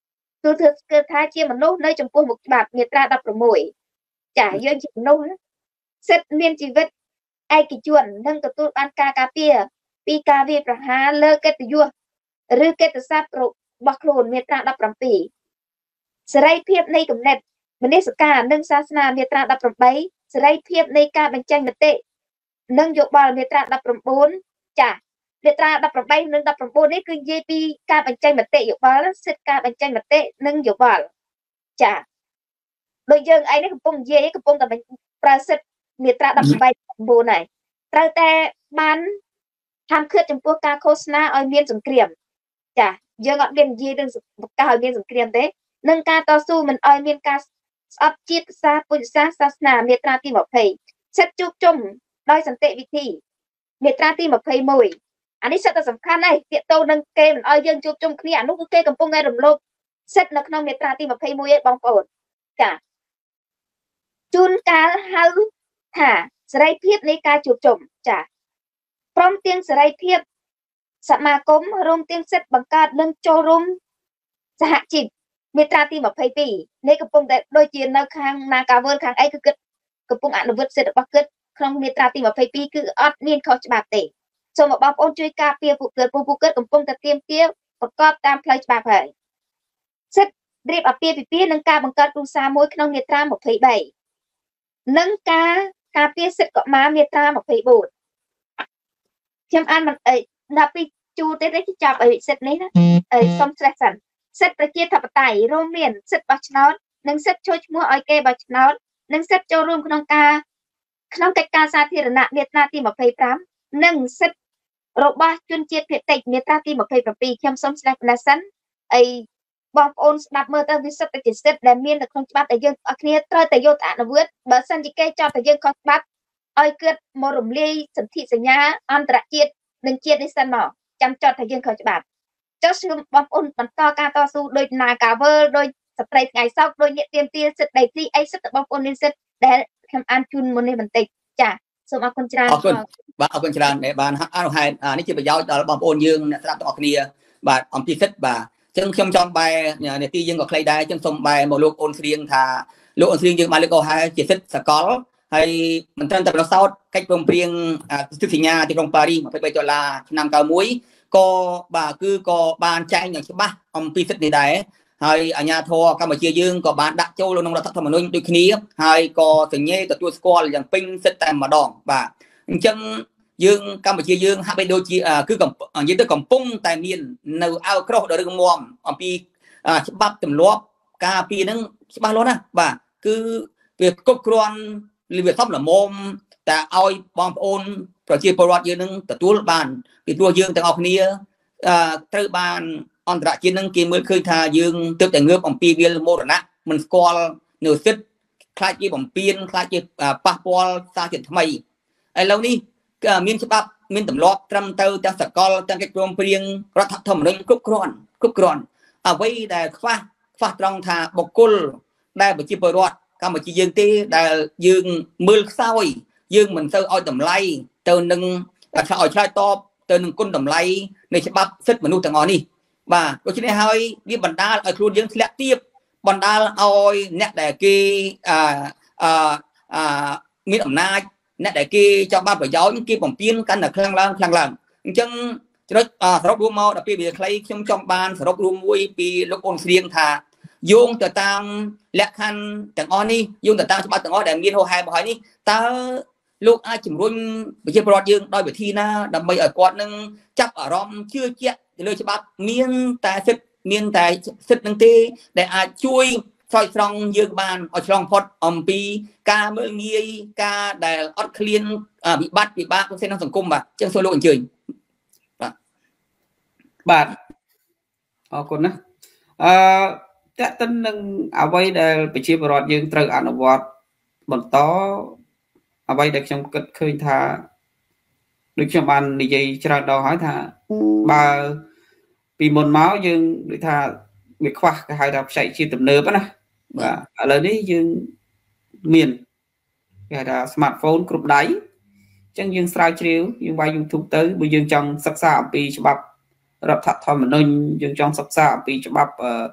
ទូធ្វើថាជាមនុស្សនៅចំពោះមុខច្បាប់មាត្រាដប់ប្រាំមួយចាយើងជាមនុស្សសិទ្ធិមានជីវិតឯកជននិងទទួលបានការការពារពីការវាយប្រហារលើកិត្តិយសឬកិត្តិស័ព្ទរបស់ខ្លួនមាត្រាដប់ប្រាំពីរសេរីភាពនៃគំនិតមនសិការនិងសាសនាមាត្រាដប់ប្រាំបីសេរីភាពនៃការបញ្ចេញមតិនិងយោបល់មាត្រាដប់ប្រាំបួនចាមាត្រាដប់ប្រាំបីនិងដប់ប្រាំបួននេះគឺនិយាយពីការបញ្ចេញមតិយោបល់សិទ្ធិការបញ្ចេញមតិនិងយោបល់ចាដូចយើងឯនេះកំពុងនិយាយកំពុងតែប្រើសិទ្ធិមាត្រាដប់ប្រាំបីដប់ប្រាំបួនហើយត្រូវតែបានហាមឃាត់ចំពោះការឃោសនាឲ្យមានសង្គ្រាមចាយើងអត់មាននិយាយរឿងបង្កើតឲ្យមានសង្គ្រាមទេនិងការតស៊ូមិនឲ្យមានការស្អប់ជាតិសាសន៍ពុទ្ធសាសន៍សាសនាមាត្រាទីยี่สิบសិទ្ធិជួបជុំដោយសន្តិវិធីមាត្រាទីยี่สิบเอ็ดអានេះសិទ្ធិសំខាន់ណាស់ទាក់ទងនឹងគេមិនឲ្យយើងជួបជុំគ្នាអានោះគឺគេកំពុងតែរំលោភសិទ្ធិនៅក្នុងមាត្រាទីยี่สิบเอ็ดឯងបងប្អូនចាជួនកាលហៅថាសេរីភាពនៃការជួបជុំចាព្រមទាំងសេរីភាពសមាគមរួមទាំងសិទ្ធិបង្កើតនិងចូលរួមសហជីពមាត្រាទីยี่สิบสองនេះកំពុងតែដូចជានៅខាង Nagawal ខាងអីគឺគិតកំពុងអនុវត្តសិទ្ធិរបស់គិតក្នុងមាត្រាទីยี่สิบสองគឺអត់មានខុសច្បាប់ទេសូមបងប្អូនជួយការពារពួកគាត់ពួកគាត់កំពុងតែទាមទារប្រកបតាមផ្លូវច្បាប់ហើយសិទ្ធិរៀបអាពាហ៍ពិពាហ៍និងការបង្កើតគ្រួសារមួយក្នុងមាត្រាยี่สิบสามនិងការការពារសិទ្ធិកុមារមាត្រាยี่สิบสี่ខ្ញុំអានមិនអីដល់ពីជួទេទេចាប់អីសិទ្ធិនេះណាអីសុំស្រេះសិនសិទ្ធិប្រជាធិបតេយ្យរួមមានសិទ្ធិបោះឆ្នោតនិងសិទ្ធិចូលឈ្មោះឲ្យគេបោះឆ្នោតនិងសិទ្ធិចូលរួមក្នុងការក្នុងកិច្ចការសាធារណៈមាត្រាទីยี่สิบห้าនិងសិទ្ធិរបស់ជនជាតិភាគតិចមាត្រាទីยี่สิบเจ็ดខ្ញុំសូមស្នើផ្នែកសិនអីបងប្អូនស្ដាប់មើលទៅវាសិទ្ធិជាសិទ្ធិដែលមាននៅក្នុងច្បាប់ដែលយើងអស់គ្នាត្រូវតែយកទៅអនុវត្តបើសិនជាគេចោទតែយើងខុសច្បាប់ឲ្យគាត់មករំលាយសន្ធិសញ្ញាអន្តរជាតិនិងជាតិនេះសិនមកចាំចោទថាយើងខុសច្បាប់ចុះខ្ញុំបងប្អូនបន្តការតស៊ូដោយ Nagawal ដោយស្ត្រីថ្ងៃសៅរ៍ដោយអ្នកទាមទារសិទ្ធិដីធ្លីអីសិទ្ធិបងប្អូនមានសិទ្ធិដែលខ្ញុំអានជូនមុននេះបន្តិចចាសូមអរគុណច្រើន
អរគុណបាទអរគុណច្រើនដែលបានអនុហេតុនេះជាប្រយោជន៍ដល់បងប្អូនយើងអ្នកស្ដាប់ទាំងអស់គ្នាបាទអំពីសិទ្ធិបាទអញ្ចឹងខ្ញុំចង់បែរនាទីយើងក៏ខ្លីដែរអញ្ចឹងសូមបែរមកលោកអូនស្រៀងថាលោកអូនស្រៀងយើងបានលើកកោហៅជាសិទ្ធិសកលហើយមិនត្រឹមតែប្រសោតកិច្ចព្រមព្រៀងទិដ្ឋសញ្ញាទីក្រុងប៉ារីសยี่สิบสามដុល្លារឆ្នាំเก้าสิบเอ็ดក៏បាទគឺក៏បានចែងយ៉ាងច្បាស់អំពីសិទ្ធិនេះដែរហើយអាជ្ញាធរកម្ពុជាយើងក៏បានដាក់ចូលក្នុងរដ្ឋធម្មនុញ្ញដូចគ្នាហើយក៏សញ្ញេទទួលស្គាល់យ៉ាងពេញសិទ្ធិតែម្ដងបាទអញ្ចឹងយើងកម្ពុជាយើងហាក់បីដូចជាគឺនិយាយទៅកំពុងតែមាននៅអើក្រោះដល់រឿងមុំអំពីច្បាប់ទម្លាប់ការពីហ្នឹងច្បាស់លាស់ណាស់បាទគឺវាគ្រប់គ្រាន់វាសមល្មមតែឲ្យបងប្អូនប្រជាពលរដ្ឋយើងនឹងទទួលបានពីព្រោះយើងទាំងអស់គ្នាត្រូវបានអន្តរជាតិនឹងគេមើលឃើញថាយើងទើបតែងើបអំពីវាលមរណៈមិនស្គាល់នៅសិទ្ធិខ្លាចជាបំពេញខ្លាចជាប៉ះពាល់សាជាថ្មីឥឡូវនេះក៏មានច្បាប់មានទម្លាប់ត្រឹមទៅទាំងសកលទាំងកិច្ចព្រមព្រៀងរដ្ឋធម្មនុញ្ញគ្រប់គ្រាន់គ្រប់គ្រាន់អ្វីដែលខ្វះខ្វះត្រង់ថាបុគ្គលដែលប្រជាពលរដ្ឋកម្ពុជាយើងទេដែលយើងមើលខ្សោយយើងមិនទៅឲ្យតម្លៃទៅនឹងឲ្យឆ្លើយតបទៅនឹងគុណតម្លៃនៃច្បាប់សិទ្ធិមនុស្សទាំងអស់នេះបាទដូច្នេះហើយវាបណ្ដាលឲ្យខ្លួនយើងធ្លាក់ទាបបណ្ដាលឲ្យអ្នកដែលគេអឺអឺមានអំណាចអ្នកដែលគេចង់បានប្រយោជន៍គេបំពេញកាន់តែខ្លាំងឡើងខ្លាំងឡើងអញ្ចឹងចំណុចសរុបរួមមកដល់ពេលវាខ្លីខ្ញុំចង់បានសរុបរួមមួយពីលោកអូនស្រៀងថាយោងទៅតាមលក្ខខណ្ឌទាំងអស់នេះយោងទៅតាមច្បាប់ទាំងអស់ដែលមានហោហែបហើយនេះតើលោកអាចជំរុញប្រជាពលរដ្ឋយើងដោយវិធីណាដើម្បីឲ្យគាត់នឹងចាប់អារម្មណ៍ជឿជាក់ទៅលើច្បាប់មានតែសិទ្ធិមានតែសិទ្ធិនឹងទេដែលអាចជួយស្រោចស្រង់យើងបានឲ្យឆ្លងផុតអំពីការមើលងាយការដែលអត់ឃ្លានវិបត្តិពិបាកផ្សេងក្នុងសង្គមបាទអញ្ចឹងសូមលោកអញ្ជើញបាទ
បាទអរគុណណាអឺតើតើនឹងអ្វីដែលប្រជាពលរដ្ឋយើងត្រូវអនុវត្តបន្តអ្វីដែលខ្ញុំគិតឃើញថាដូចខ្ញុំបាននិយាយច្រើនដងហើយថាបើពីមុនមកយើងដូចថាវាខ្វះគេហៅថាបច្ចេកវិទ្យាទំនើបណាបាទឥឡូវនេះយើងមានគេហៅថា smartphone គ្រប់ដៃអញ្ចឹងយើងស្រាវជ្រាវយើងវាយ YouTube ទៅបើយើងចង់សិក្សាអំពីច្បាប់រដ្ឋធម្មនុញ្ញយើងចង់សិក្សាអំពីច្បាប់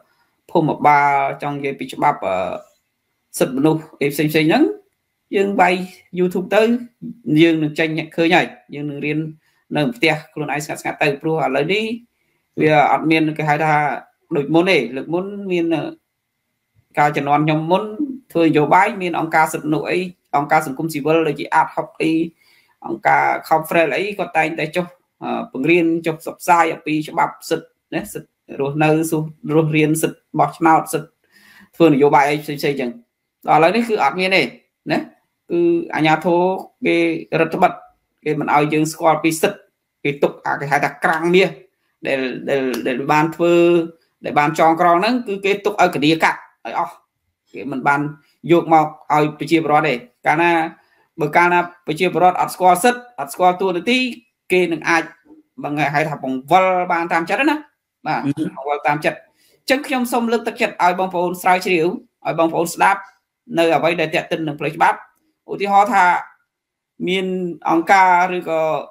phô mà ba trong cái bị bắp sụt nụ em sinh sinh nắng dương bay YouTube tới dương được tranh nhận khơi nhảy dương được riêng nâng tia luôn ai sạt sạt tay pro lấy đi vì admin cái hai ta đội môn này lực muốn miền cao chân non nhóm muốn thôi dầu bái miền ông ca sụt nụ ấy ông ca sụt cung chỉ vơ là chỉ áp học ấy ông ca không phải lấy có tay tay cho bằng riêng cho sập sai ở pi cho bắp sụt đấy sụt rồi nơi su rồi riêng sụt bọt nào sụt thường dầu bài xây xây chừng đó là đấyคือadmin này đấy cứ anh nhà thô cái rất bật cái mình ao dương score pi sụt cái tục à cái hai ta căng bia để để để ban thưa để ban tròn con nó cứ cái tục ở cái địa cạn ở cái mình ban dục màu ao bị chia bớt đây cái na bữa cái na bị chia bớt ở score sứt ở score tua tí cái đừng ai bằng ngày hai thằng bằng vol ban tam chất đó nè mà vol tam chất chân trong sông lực tất chất ao bông phun sai chiếu ao bông phun slap nơi ở đây để tiện tin được play bắp ủa thì họ thà miền ông ca rồi có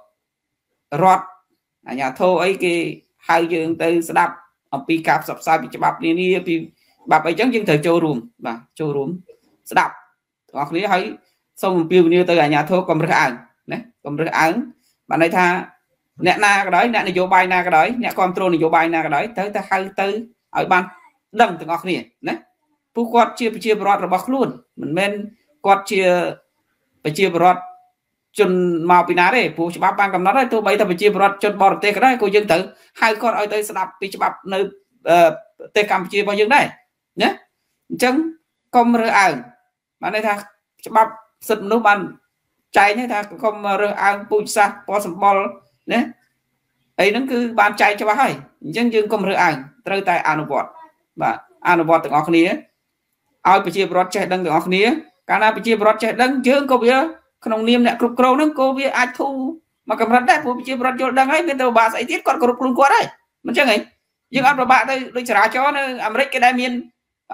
rót ở nhà thô ấy cái hai dương từ đạp ở pi cạp sập sai bị bắp đi đi pi bắp ấy chẳng dừng thời châu rùm và châu rùm đạp hoặc lý thấy xong piu như từ ở nhà thô còn rất ăn đấy còn rất ăn bạn ấy tha nè na cái đấy nè này vô bay na cái đấy nè control này vô bay na cái đấy tới ta hai tư ở ban đâm từ ngọc này đấy phú quát chia chia bọt rồi bọc luôn mình men quát chia phải chia bọt chun màu pin á đấy phú bắp ban cầm nó đấy tôi bây giờ phải chia bọt chun bọt tê cái đấy cô dân tử hai con ở đây sẽ đập bị bắp nơi tê cầm chia bao nhiêu đấy nhé chân không rửa ăn bạn đây tha bắp sụt nước ban chạy nhé tha không rửa ăn bùi sa bỏ sầm bol nhé ấy nó cứ ban chạy cho bác hay chân dương không rửa ăn rơi tại ăn bọt và ăn bọt từ ngọc này ai bị chia bọt chạy đằng từ ngọc này cái nào bị chia bọt chạy đằng dương cô biết không niêm nè cục cầu nó cô biết ai thu mà cầm rắn đấy bị chia bọt cho đằng ấy bên đầu bà sẽ tiết còn cục luôn quá đấy mình chắc ấy nhưng ăn bạn đây đây trả cho nó America cái đại miền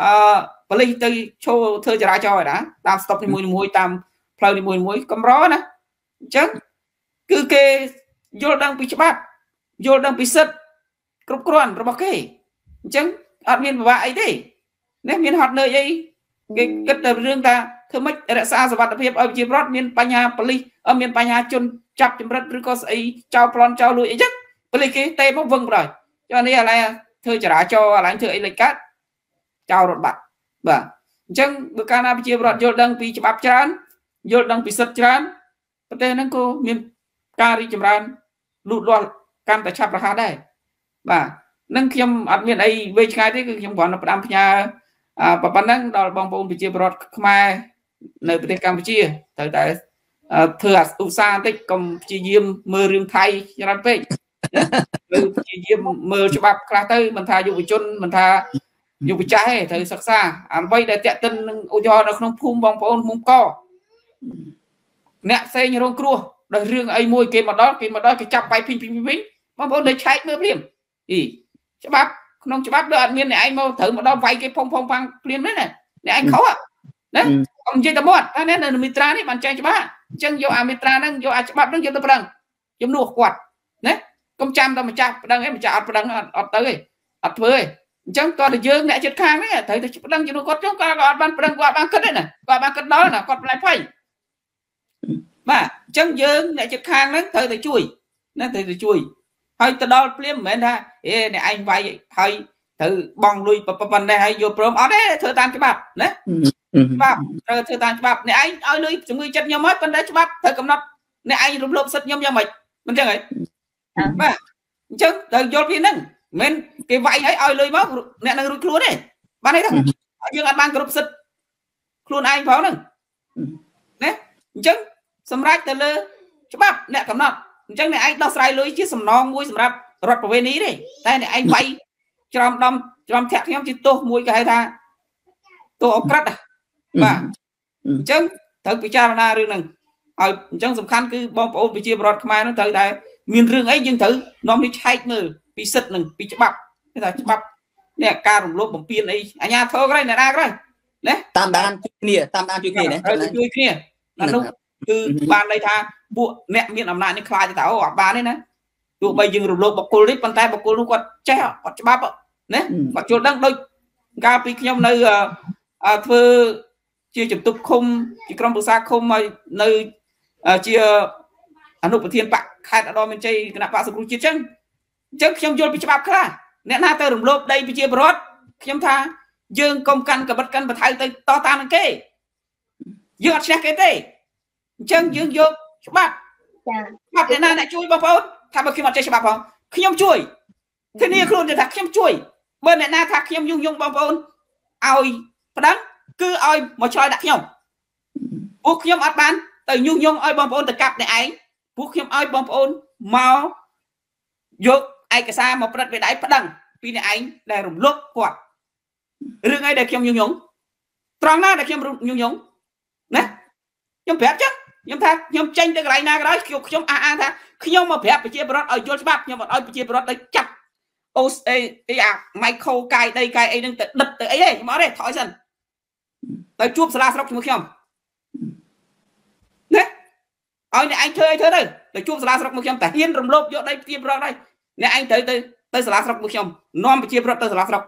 và lấy từ cho thơ trả cho rồi đã tam stop đi mùi mùi tam play đi mùi mùi cầm rõ nè chắc cứ kê vô đang bị bắt vô đang bị sứt cục cầu rồi bao cái chắc admin và ấy đi nếu miền hoạt nơi ấy cái cái tờ riêng ta thưa mấy đã xa rồi bạn ở chia bọt miền Panya Pali ở miền Panya chun chập chấm rất rồi có ấy trao plon trao lụi chắc Pali cái tê bốc vâng rồi cho nên là thưa trả cho là anh thưa ấy lịch cát chào rồi bạn và chẳng bữa ca nào chia bọt vô đăng bị bắp chán vô đăng bị sứt chán có thể nó cô miền cari chấm ran lụt loạn cam tại chập ra đây và nâng khiêm admin ấy về cái thế khiêm còn là đam nhà à và bạn đang đòi bong bóng bị chia bọt mai nơi bên Campuchia tới tại thừa usa tích công chi diêm mơ riêng thay cho anh phê chi diêm mơ cho bắp ra tới mình tha dùng chôn mình tha dùng trái thời sắc xa anh vay để tiện tin ô cho nó không phun bong bóng mông co nè xây như rong cua đời riêng ấy môi kia mà đó kia mà đó cái chắp bay pin pin pin bong bóng để chạy mơ liềm ý cho bắp không cho bắp được admin này anh mau thử mà đó vay cái phong phong phăng liềm đấy này để anh khó à đấy ông chơi tao muốn ta nên là mitra này bạn chơi cho bác chân vô à mitra đang vô à bắp đang vô tao đang giống nuột quạt đấy công trăm tao mà chặt đang ấy mà chặt đang ở tới ở tới chẳng toàn là dương lại chết khang đấy thấy tôi đang cho con chúng ta còn ban đang qua ban cất đấy này qua ban cất đó là con lại phải mà chẳng dương lại chết khang đấy thấy tôi chui nó thấy tôi chui hay từ đó liếm mến ha ê này anh vay hay từ bong lui bần này hay vô prom ở đấy thưa tan cái bạc đấy bạc rồi thưa tan bạc này anh ơi lui chúng người chất nhau mất con đấy bạc thời cầm nắp này anh rụm lộp sứt nhau nhau mày mình chẳng ấy mà chứ từ vô phía nâng men cái vay ấy ơi lui máu nè nó rụt luôn đấy ban ấy thằng dương anh ban rụp sứt luôn anh pháo nâng đấy chứ sầm rách từ lơ bạc nè cầm nắp chẳng này anh đo sai lưới chứ sầm non mũi sầm rạp rọt vào bên ý đi đây này anh vay trong đâm trong thẹt nhóm chỉ tô mũi cái tha tô ốc cắt à và chẳng thật bị cha na riêng này ở chẳng sầm khăn cứ bom ôn bị chia bọt mai nó tới đây miền riêng ấy nhưng thử nó đi chạy mờ bị sứt nè bị chập cái là chập nè ca rồng lốp bằng pin ấy anh nhà thơ cái này này cái này đấy
tam đan kia tam đan kia này
chui kia là lúc từ ban đây tha bộ mẹ miệng làm lại những khai cho tao ở ban đấy nè tụi bây giờ rụp lộp bọc cô lít bàn tay bọc cô lúc quật che quật bắp nè mặc dù đang đôi កាលពីខ្ញុំនៅធ្វើជាជំទប់ឃុំជាក្រុមប្រឹក្សាឃុំហើយនៅជាអនុប្រធានបកខេត្តឧត្តរមានជ័យគណៈបកសង្គ្រោះជាតិចឹងអញ្ចឹងខ្ញុំយល់ពីច្បាប់ខ្លះអ្នកណាទៅរំលោភដីប្រជាពលរដ្ឋខ្ញុំថាយើងកុំកាន់កបិតកាន់បថៅទៅតតាមនឹងគេយើងអត់ឈ្នះគេទេអញ្ចឹងយើងយកច្បាប់ចាច្បាប់អ្នកណាអ្នកជួយបងប្អូនថាបើខ្ញុំអត់ចេះច្បាប់ផងខ្ញុំជួយធានាខ្លួនថាខ្ញុំជួយបើអ្នកណាថាខ្ញុំញុះញង់បងប្អូនឲ្យប្តឹងគឺឲ្យមកឆ្លើយដាក់ខ្ញុំពួកខ្ញុំអត់បានទៅញុះញង់ឲ្យបងប្អូនទៅកាប់អ្នកឯងពួកខ្ញុំឲ្យបងប្អូនមកយកឯកសារមកប្រតិបត្តិដៃប្តឹងពីអ្នកឯងដែលរំលោភគាត់រឿងអីដែលខ្ញុំញុះញង់ត្រង់ណាដែលខ្ញុំញុះញង់ណាខ្ញុំប្រាប់ចឹងខ្ញុំថាខ្ញុំចេញទៅកន្លែងណាក៏ដោយខ្ញុំខ្ញុំអះអាងថាខ្ញុំមកប្រាប់ប្រជាពលរដ្ឋឲ្យយល់ច្បាប់ខ្ញុំអត់ឲ្យប្រជាពលរដ្ឋទៅចាប់អូសអីអីអាម៉ៃខូកាយដីកាយអីហ្នឹងទៅដិតទៅអីទេខ្ញុំអត់ទេថយសិនទៅជួបសាលាស្រុកជាមួយខ្ញុំណាឲ្យអ្នកឯងធ្វើអីធ្វើទៅទៅជួបសាលាស្រុកមួយខ្ញុំតែហ៊ានរំលោភយកដីប្រជាពលរដ្ឋហើយអ្នកឯងទៅទៅទៅសាលាស្រុកមួយខ្ញុំនាំប្រជាពលរដ្ឋទៅសាលាស្រុក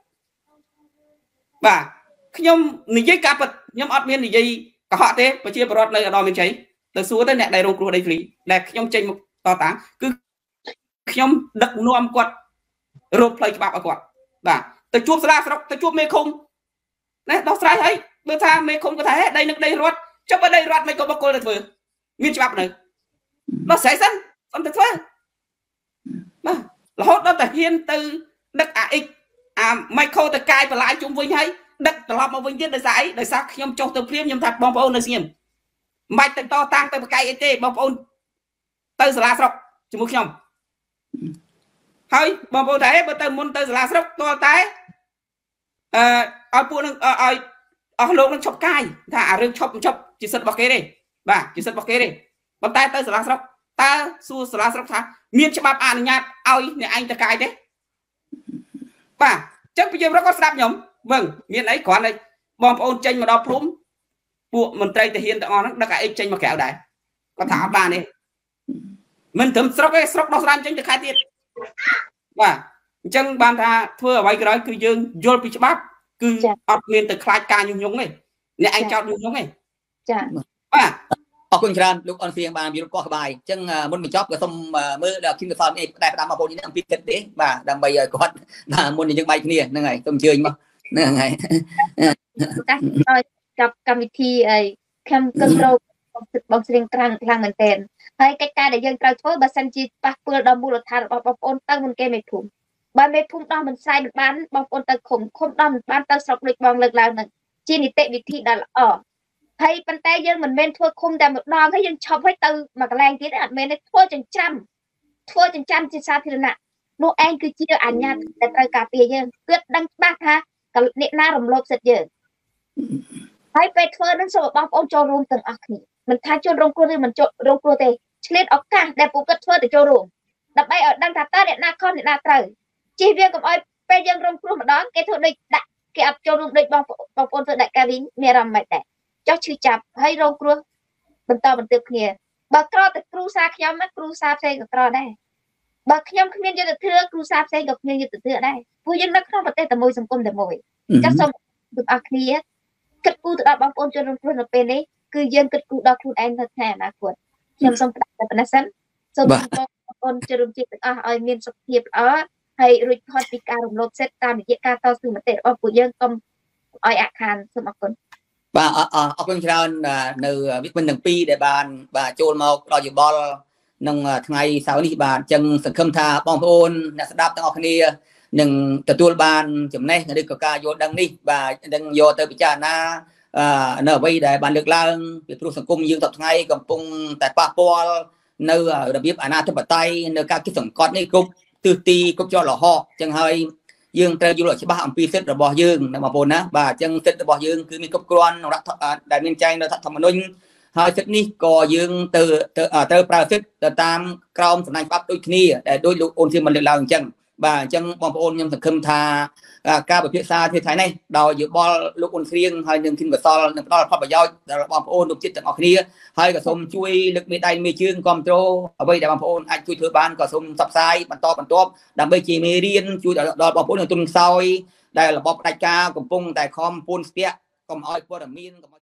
បាទខ្ញុំនិយាយការពិតខ្ញុំអត់មាននិយាយកុហកទេប្រជាពលរដ្ឋនៅឧត្តរមានជ័យទៅសួរទៅអ្នកដែលរងគ្រោះដីធ្លីដែលខ្ញុំចេញមកតតាំងគឺខ្ញុំដឹកនាំគាត់រកផ្លូវច្បាប់ឲ្យគាត់បាទទៅជួបសាលាស្រុកទៅជួបមេឃុំណាដោះស្រាយហើយបើថាមេឃុំគាត់ថាហេដីនឹងដីរដ្ឋចុះបើដីរដ្ឋមិនក៏បកគលទៅធ្វើមានច្បាប់នៅដោះស្រាយសិនអត់ទៅធ្វើបាទរហូតដល់តែហ៊ានទៅដឹកអាអ៊ិចអាម៉ៃខូទៅកាយបន្លាយជុំវិញហើយដឹកត្រឡប់មកវិញទៀតដោយសារអីដោយសារខ្ញុំចុះទៅព្រាមខ្ញុំថាបងប្អូននៅស្ងៀមមិនបាច់ទៅតតាំងទៅបកាយអីទេបងប្អូនទៅសាលាស្រុកជាមួយខ្ញុំហើយបងប្អូនថាបើទៅមុនទៅសាលាស្រុកតលតែអឺឲ្យពួកនឹងឲ្យអស់លោកនឹងឈប់កាយថាអារឿងឈប់ឈប់ជាសិទ្ធិរបស់គេទេបាទជាសិទ្ធិរបស់គេទេប៉ុន្តែទៅសាលាស្រុកតើសួរសាលាស្រុកថាមានច្បាប់អនុញ្ញាតឲ្យអ្នកឯងទៅកាយទេបាទអញ្ចឹងប្រជាពលរដ្ឋគាត់ស្ដាប់ខ្ញុំមើលមានអីគ្រាន់តែបងប្អូនចេញមកដល់ភ្នំពួកមន្ត្រីទាហានទាំងអស់ហ្នឹងដឹកអាអ៊ិចចេញមកក្រៅដែរគាត់ថាអត់បានទេមិនត្រឹមស្រុកទេស្រុកដោះស្រាយចេញទៅខែទៀតបាទអញ្ចឹងបានថាធ្វើអ្វីក៏ដោយគឺយើងយល់ពីច្បាប់គឺអត់មានទៅខ្លាចការញុះញង់ទេអ្នកឯងចោតញុះញង់ទេ
ចា
បាទ
អរគុណច្រើនលោកអនសៀងបានវិរុទ្ធកោះក្បាយអញ្ចឹងមុនបញ្ចប់ក៏សូមមើលដល់គឹមកសលនេះតែផ្ដាំបងប្អូននេះអំពីគិតទេបាទដើម្បីឲ្យគាត់បាទមុននឹងយើងបែកគ្នាហ្នឹងហើយសូមអញ្ជើញមកហ្នឹងហើយ
កាសឲ្យចាប់កម្មវិធីអីខ្ញុំគិតរកបងស្រីខ្លាំងខ្លាំងមែនទែនហើយកិច្ចការដែលយើងត្រូវធ្វើបើសិនជាប៉ះពាល់ដល់មូលដ្ឋានរបស់បងប្អូនទៅមិនគេមេភូមិបើមេភូមិដោះមិនស្រាយមិនបានបងប្អូនទៅឃុំឃុំដោះមិនបានទៅស្រុកដូចបងលើកឡើងហ្នឹងជានីតិវិធីដ៏ល្អហើយប៉ុន្តែយើងមិនមែនធ្វើឃុំតែម្ដងហើយយើងឈប់ហើយទៅមកកន្លែងទៀតអត់មែនទេធ្វើចិញ្ចាំធ្វើចិញ្ចាំជាសាធារណៈនោះឯងគឺជាអញ្ញាតដែលត្រូវការពារយើងគិតដឹងច្បាស់ថាអ្នកណារំលោភសិទ្ធិយើងហើយពេលធ្វើនឹងសូមបងប្អូនចូលរួមទាំងអស់គ្នាមិនថាជនរងគ្រោះឬមិនចូលរងគ្រោះទេឆ្លៀតឱកាសដែលពួកគាត់ធ្វើទៅចូលរួមដើម្បីឲ្យដឹងថាតើអ្នកណាខុសអ្នកណាត្រូវជិះវាកុំឲ្យពេលយើងរងគ្រោះម្ដងគេធ្វើដូចដាក់គេអត់ចូលរួមដូចបងបងប្អូនធ្វើដាក់ការវិញមានអារម្មណ៍មិនដែរចោះឈឺចាប់ហើយរងគ្រោះបន្តបន្ទាប់គ្នាបើក្រទៅគ្រូសាខ្ញុំណាគ្រូសាផ្សេងក៏ក្រដែរបើខ្ញុំគ្មានយុទ្ធធឿគ្រូសាផ្សេងក៏គ្មានយុទ្ធធឿដែរព្រោះយើងនៅក្នុងប្រទេសតែមួយសង្គមតែមួយចាសសូមទាំងអស់គ្នាគិតគូរទៅដល់បងប្អូនជនរងគ្រោះនៅពេលនេះគឺយើងគិតគូរដល់ខ្លួនឯងនៅថ្ងៃអនាគតខ្ញុំសូមផ្ដាច់តែប៉ុណ្ណេះសិនសូមបងប្អូនជនរួមជាតិទាំងអស់ឲ្យមានសុខភាពល្អហើយរួចផុតពីការរំលោភសិទ្ធិតាមរយៈការតស៊ូមតិរបស់ពួកយើងកុំឲ្យអាក់ខានសូមអរគុណ
បាទអរគុណច្រើននៅវិក្កាមទាំងពីរដែលបានបាទចូលមកដល់យោបល់ក្នុងថ្ងៃសៅរ៍នេះបាទអញ្ចឹងសង្ឃឹមថាបងប្អូនអ្នកស្ដាប់ទាំងអស់គ្នានឹងទទួលបានចំណេះឬក៏ការយល់ដឹងនេះបាទនឹងយកទៅពិចារណានៅអ្វីដែលបានលើកឡើងពីព្រោះសង្គមយើងសពថ្ងៃកំពុងតែប៉ះពាល់នៅរបៀបអាណាធិបតេយ្យនៅការគិតសង្កត់នេះគ្រប់ទិសទីគ្រប់ជាប់លហកអញ្ចឹងហើយយើងត្រូវយល់ច្បាស់អំពីសិទ្ធិរបស់យើងណាបងប្អូនណាបាទអញ្ចឹងសិទ្ធិរបស់យើងគឺមានគ្រប់គ្រាន់រដ្ឋដែលមានចែងនៅរដ្ឋធម្មនុញ្ញហើយសិទ្ធិនេះក៏យើងទៅត្រូវប្រើសិទ្ធិទៅតាមក្រមសំណាញ់ច្បាប់ដូចគ្នាដែលដូចលោកអូនជាមិនលើកឡើងអញ្ចឹងបាទអញ្ចឹងបងប្អូនខ្ញុំសង្ឃឹមថាការពិភាក្សាថ្ងៃថ្ងៃនេះដោយយោបល់លោកអូនស្រៀងហើយនឹងគិនកសលនឹងផ្ដល់ផលប្រយោជន៍ដល់បងប្អូនលោកជាតិទាំងអស់គ្នាហើយក៏សូមជួយលើកមេដៃមេជើងគ្រប់គ្រងអ្វីដែលបងប្អូនអាចជួយធ្វើបានក៏សូមផ្សព្វផ្សាយបន្តបន្ទាប់ដើម្បីជាមេរៀនជួយដល់បងប្អូននៅទុនខ្សោយដែលរបបផ្ដាច់ការកំពុងតែខំពូនស្ទាក់កុំឲ្យព័ត៌មានកុំ